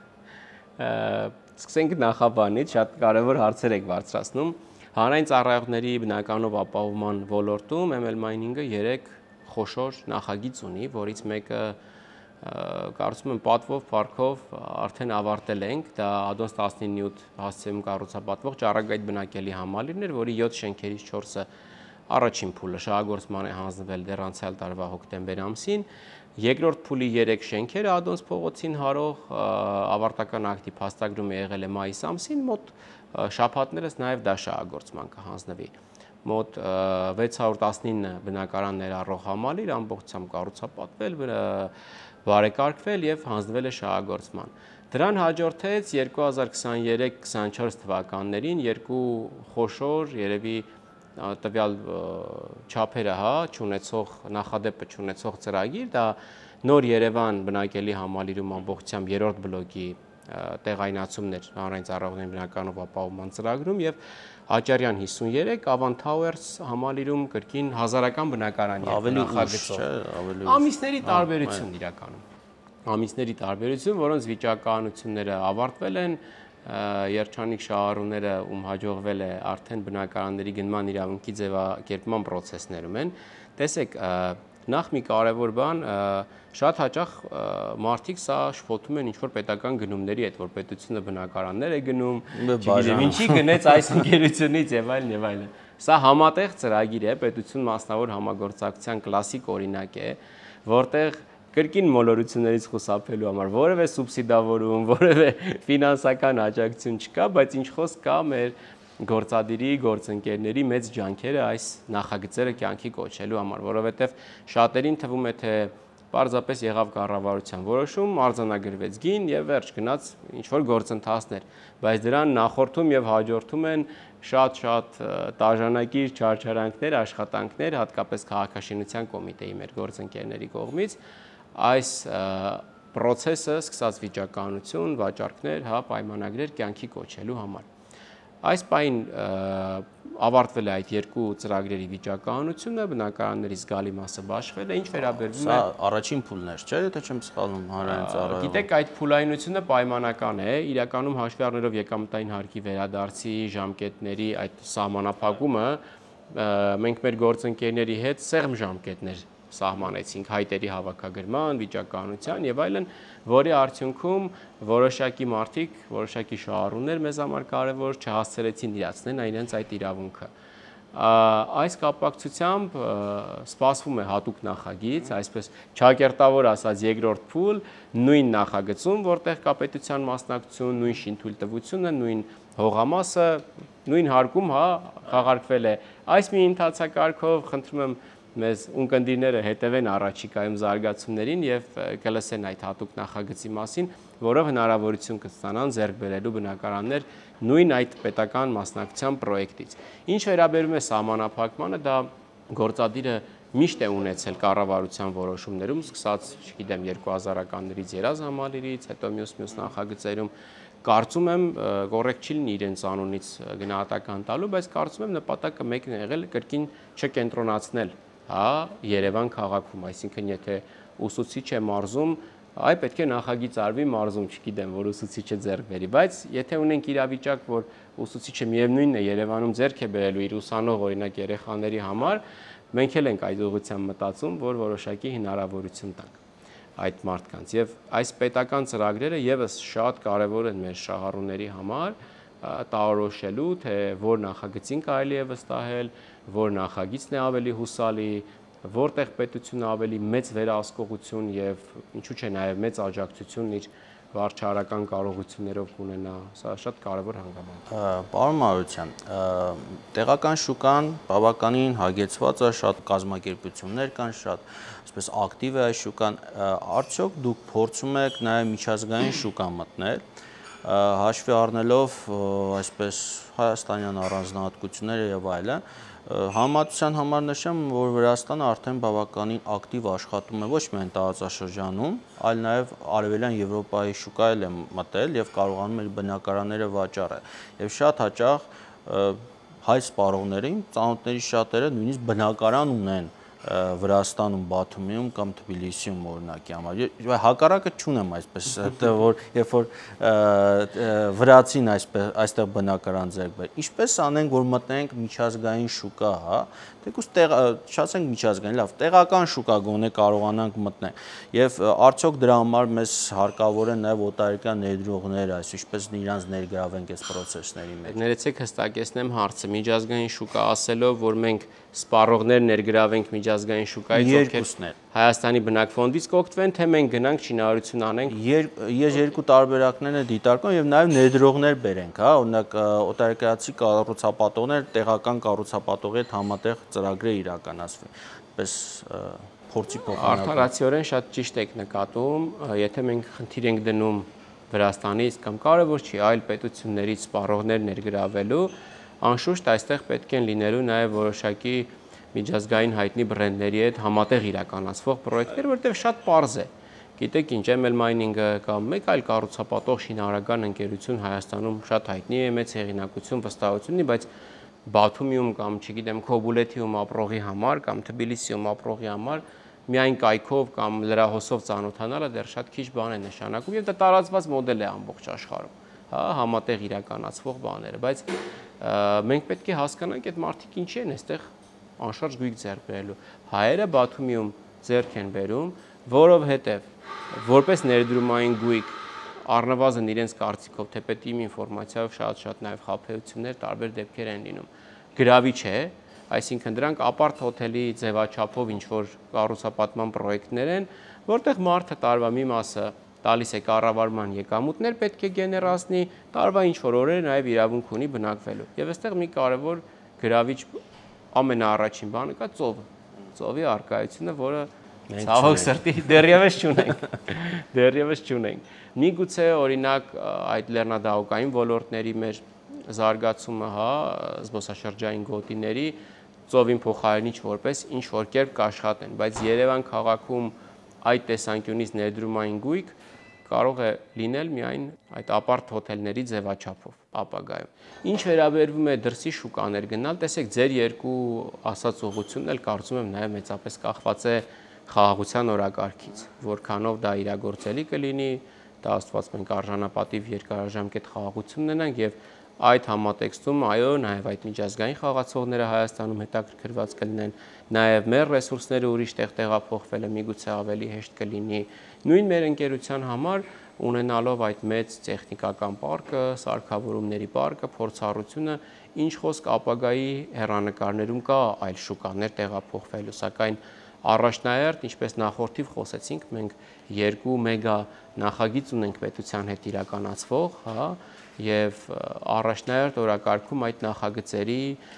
Սկսենք նախաբանից, շատ կարևոր հարցեր եք բարձրացնում։ Հանրային ծառայողների բնականով ապահովման ոլորտում M L Mining-ը երեք խոշոր նախագիծ ունի, որից մեկը կարծում եմ պատվով, փառքով արդեն ավարտել ենք, դա Ադոնց տասնինը հասցեում կառուցապատվող ճառագայթ բնակելի համալիրն էր, որի յոթ շենքերից չորսը առաջին փուլը շահագործման է հանձնվել դեռ անցյալ տարվա հոկտեմբեր ամսին, երկրորդ փուլի երեք շենքերը Ադոնց փողոցին հարող ավարտական ակտի փաստագրումը եղել է մայիս ամսին, մոտ շաբաթներս նաև դա շահագործման կհանձնվի։ Մոտ վեց հարյուր տասնինը բնակարան ներառող համալիր ամբողջությամբ կառուցապատվել, բարեկարգվել եւ հանձնվել է շահագործման։ Դրան հաջորդեց երկու հազար քսաներեք քսանչորս թվականներին երկու խոշոր, երևի տվյալ չափերը, հա, չունեցող նախադեպը չունեցող ծրագիր, դա Նոր Երևան բնակելի համալիրում ամբողջությամբ երրորդ բլոկի տեղայնացումներ հանրային ծառայողների բնականով ապահովման ծրագրում եւ Աճարյան հիսուններեք, Avan Towers համալիրում կրկին հազարական բնակարան նախագծով, ամիսների տարբերություն իրականում։ Ամիսների տարբերություն, որոնց վիճակականությունները ավարտվել են, երջանիկ շահառուները, ում հաջողվել է արդեն բնակարանների գնման իրավունքի ձևակերպման process-ներում են։ Տեսեք, նախ մի կարևոր բան, շատ հաճախ մարդիկ սա շփոթում են ինչ-որ պետական գնումների հետ, որ պետությունը բնակարաններ է գնում, չգիտեմ ինչի գնեց այս ընկերությունից եւ այլն եւ այլն։ Սա համատեղ ծրագիր է, պետություն մասնավոր համագործակցության կլասիկ օրինակ է, որտեղ կրկին մոլորություններից խուսափելու համար որևէ սուբսիդավորում, որևէ ֆինանսական աջակցություն չկա, բայց ինչ խոսք կա մեր գործադիրի, գործընկերների մեծ ջանքերը այս նախագծերը կյանքի կոչելու համար, որովհետև շատերին թվում է, թե պարզապես եղավ կառավարության որոշում, արձանագրվեց գին եւ վերջ գնաց ինչ-որ գործընթացներ, բայց դրան նախորդում եւ հաջորդում են շատ-շատ տաժանակիր չարչարանքներ, աշխատանքներ, հատկապես քաղաքաշինության կոմիտեի մեր գործընկերների կողմից, այս process-ը սկսած վիճակականություն, վաճառքներ, հա, պայմանագրեր կյանքի կոչելու համար։ Այս պայն ավարտվել է այդ երկու ծրագրերի վիճակականությունը, բնակարանների զգալի մասը բաշխվել է, ինչ վերաբերվում է։ Սա առաջին փուլներ չէ, եթե չեմ սխալվում, հանրային ծառայողը։ Գիտեք, այդ փուլայնությունը պայմանական է, իրականում հաշվի առնելով եկամտային հարկի վերադարձի ժամկետների այդ սահմանափակումը, մենք մեր գործընկերների հետ սեղմ ժամկետներ սահմանեցինք հայտերի հավաքագրման, վիճակականության եւ այլն, որի արդյունքում որոշակի մարդիկ, որոշակի շահառուներ մեզ համար կարևոր չհասցրեցին իրացնեն իրենց այդ իրավունքը։ Այս կապակցությամբ սպասվում է հատուկ նախագիծ, այսպես ճակերտավոր ասած երկրորդ փուլ, նույն նախագծում, որտեղ կա պետության մասնակցություն, նույն շինթույլտվությունը, նույն հողամասը, նույն հարկում, հա, խաղարկվել է։ Այս մի ընթացակարգով խնդրում եմ մեզ ունկնդիրները հետևեն առաջիկայում զարգացումներին եւ կլսեն այդ հատուկ նախագծի մասին, որով հնարավորություն կստանան ձեռք բերելու բնակարաններ նույն այդ պետական մասնակցության պրոյեկտից։ Ինչ վերաբերում է սահմանափակմանը, դա գործադիրը միշտ է ունեցել կառավարության որոշումներում, սկսած, չգիտեմ, երկու հազարականներից երազ համալիրից, հետո մյուս-մյուս նախագծերում, կարծում եմ, կոռեկտ չի լինի իրենց անունից գնահատական տալու, բայց կարծում եմ նպատակը մեկն է եղել կրկին չկենտրոնացնել հա Երևան քաղաքում, այսինքն եթե ուսուցիչ է մարզում, այ պետք է նախագիծ արվի մարզում, չգիտեմ, որ ուսուցիչը ձեռք բերի, բայց եթե ունենք իրավիճակ, որ ուսուցիչը միևնույնն է Երևանում ձեռք է բերելու իր ուսանող օրինակ երեխաների համար, մենք էլ ենք այդ ուղղությամբ մտածում, որ որոշակի հնարավորություն տանք այդ մարդկանց եւ այս պետական ծրագրերը եւս շատ կարեւոր են մեր շահառուների համար տարոշելու, թե որ նախագծին կարելի է վստահել, որ նախագիծն է ավելի հուսալի, որտեղ պետությունը ավելի մեծ վերահսկողություն եւ ինչու՞ չէ նաեւ մեծ աջակցություն իր վարչարական կարողություններով կունենա, սա շատ կարևոր հանգամանք է։ Պարոն Մարության, տեղական շուկան բավականին հագեցված է, շատ կազմակերպություններ կան, շատ այսպես ակտիվ է այս շուկան, արդյոք դուք փորձում եք նաեւ միջազգային շուկա մտնել, հաշվի առնելով այսպես հայաստանյան առանձնահատկությունները եւ այլն, համատության համար նշեմ, որ Վրաստանը արդեն բավականին ակտիվ աշխատում է ոչ միայն տարածաշրջանում, այլ նաեւ արևելյան Եվրոպայի շուկայել է մտել եւ կարողանում է բնակարանները վաճառել։ Եվ շատ հաճախ հայ սպառողներին, ծանոթների շատերը նույնիսկ բնակարան ունեն Վրաստանում, Բաթումիում կամ Թբիլիսիում օրինակի համար։ Հակառակը չունեմ այսպես, որ երբ որ վրացին այսպես այստեղ բնակարան ձեռք բեր։ Ինչպես անենք, որ մտնենք միջազգային շուկա, հա, թեկուզ տեղ չասենք միջազգային, լավ, տեղական շուկա գոնե կարողանանք մտնել։ Եվ արդյոք դրա համար մեզ հարկավոր են նաև օտարերկրյա ներդրողներ, այս ինչպես իրանց ներգրավենք այս process-ների մեջ։ Ներեցեք հստակեցնեմ հարցը, միջազգային շուկա ասելով, որ մենք սպառողներ ներգրավենք միջազգային շուկայից, ովքեր Հայաստանի բնակֆոնդից կօգտվեն, թե մենք գնանք շինարարություն անենք։ Ես երկու տարբերակներն է դիտարկում եւ նաեւ ներդրողներ բերենք, հա, օրինակ օտարերկրացի կառուցապատողներ տեղական կառուցապատողի հետ համատեղ ծրագրեր իրականացվի։ Պես փորձի փոխանակ։ Արդարացիորեն շատ ճիշտ եք նկատում, եթե մենք խնդիր ենք դնում Վրաստանից կամ կարևոր չի այլ պետություններից սպառողներ ներգրավելու, անշուշտ այստեղ պետք են լինելու նաեւ որոշակի միջազգային հայտնի բրենդների հետ համատեղ իրականացվող պրոյեկտներ, որտեղ շատ պարզ է։ Գիտեք ինչ, էմ էլ Mining-ը կամ մեկ այլ կառուցապատող շինարարական ընկերություն Հայաստանում շատ հայտնի է, մեծ հեղինակություն, վստահություն ունի, բայց Բաթումիում կամ, չգիտեմ, Քոբուլեթիում ապրողի համար կամ Թբիլիսիում ապրողի համար միայն կայքով կամ լրահոսով ծանոթանալը դեռ շատ քիչ բան է նշանակում եւ դա տարածված մոդել է ամբողջ աշխարհում, հա, համատեղ իրականացվող բաները, բայց մենք պետք է հասկանանք այդ մարդիկ ինչի են այստեղ անշարժ գույք ձեռք բերելու։ Հայերը Բաթումիում ձեռք են բերում, որովհետեւ որպես ներդրումային գույք առնվազն իրենց կարծիքով, թեպետ իմ ինֆորմացիայով շատ-շատ նաև խաբեություններ, տարբեր դեպքեր են լինում։ Գրավիչ է, այսինքն դրանք ապարտ հոթելի ձևաչափով ինչ որ կառուցապատման պրոյեկտներ են, որտեղ մարդը տարվա մի մասը տալիս է կառավարման եկամուտներ պետք է գեներացնի, տարվա ինչ որ օրեր նաև իրավունք ունի բնակվելու։ Եվ այստեղ մի կարևոր գրավիչ ամենաառաջին բանը կա ծովը, ծովի առկայությունը, որը ցավոք սրտի դեռևս չունենք, դեռևս չունենք։ Միգուցե օրինակ այդ լեռնադահուկային ոլորտների մեր զարգացումը, հա, զբոսաշրջային գոտիների ծովին փոխարինիչ որպես ինչ որ կերպ կաշխատեն, բայց Երևան քաղաքում այդ տեսանկյունից ներդրումային գույք կարող է լինել միայն այդ ապարտ հոթելների ձևաչափով ապագայում։ Ինչ վերաբերվում է դրսի շուկաներ գնալ, տեսեք, ձեր երկու ասած ուղղությունն էլ կարծում եմ նաև մեծապես կախված է խաղաղության օրակարգից, որքանով դա իրագործելի կլինի, դա աստված մենք արժանապատիվ երկարաժամկետ խաղաղություն ունենանք եւ այդ համատեքստում, այո, նաև այդ միջազգային խաղացողները Հայաստանում հետաքրքրված կլինեն, նաև մեր ռեսուրսները ուրիշ տեղ տեղափոխվելը միգուցե ավելի հեշտ կլինի։ Նույն մեր ընկերության համար ունենալով այդ մեծ տեխնիկական պարկը, սարքավորումների պարկը, փորձառությունը, ինչ խոսք ապագայի հեռանկարներում կա այլ շուկաներ տեղափոխվելու, սակայն առաջնահերթ, ինչպես նախորդիվ խոսեցինք, մենք երկու մեգա նախագիծ ունենք պետության հետ իրականացվող, հա, եւ առաջնահերթ օրակարգում այդ նախագծերի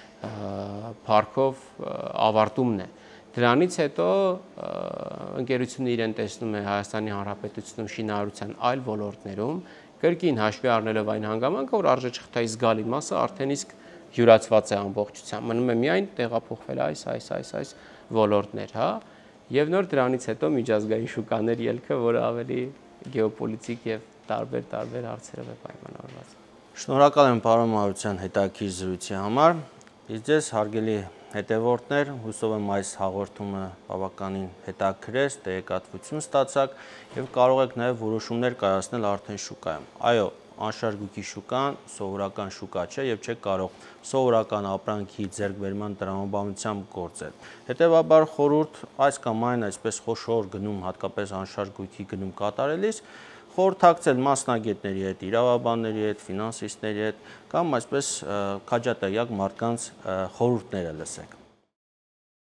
փառքով ավարտումն է։ Դրանից հետո ընկերությունը իրեն տեսնում է Հայաստանի Հանրապետությունում շինարարության այլ ոլորտներում, կրկին հաշվի առնելով այն հանգամանքը, որ արժեջղթայի զգալի մասը արդեն իսկ յուրացված է ամբողջությամբ, մնում է միայն տեղափոխվել այս, այս, այս, այս ոլորտներ, հա, եւ նոր դրանից հետո միջազգային շուկաներ ելքը, որը ավելի գեոպոլիտիկ եւ տարբեր-տարբեր հարցերով է պայմանավորված։ Շնորհակալ եմ պարոն Մարության հետաքրքիր զրույցի համար։ Իսկ ձեզ հարգելի հետևորդներ, հուսով եմ այս հաղորդումը բավականին հետաքրքրեց, տեղեկատվություն ստացաք եւ կարող եք նաեւ որոշումներ կայացնել արդեն շուկայում։ Այո, անշարժ գույքի շուկան սովորական շուկա չէ եւ չեք կարող սովորական ապրանքի ձեռքբերման տրամաբանությամբ գործել։ Հետևաբար խորհուրդ այս կամ այն այսպես խոշոր գնում, հատկապես անշարժ գույքի գնում կատարելիս խորհրդակցել մասնագետների հետ, իրավաբանների հետ, ֆինանսիստների հետ կամ այսպես քաջատեղյակ մարդկանց խորհուրդները լսեք։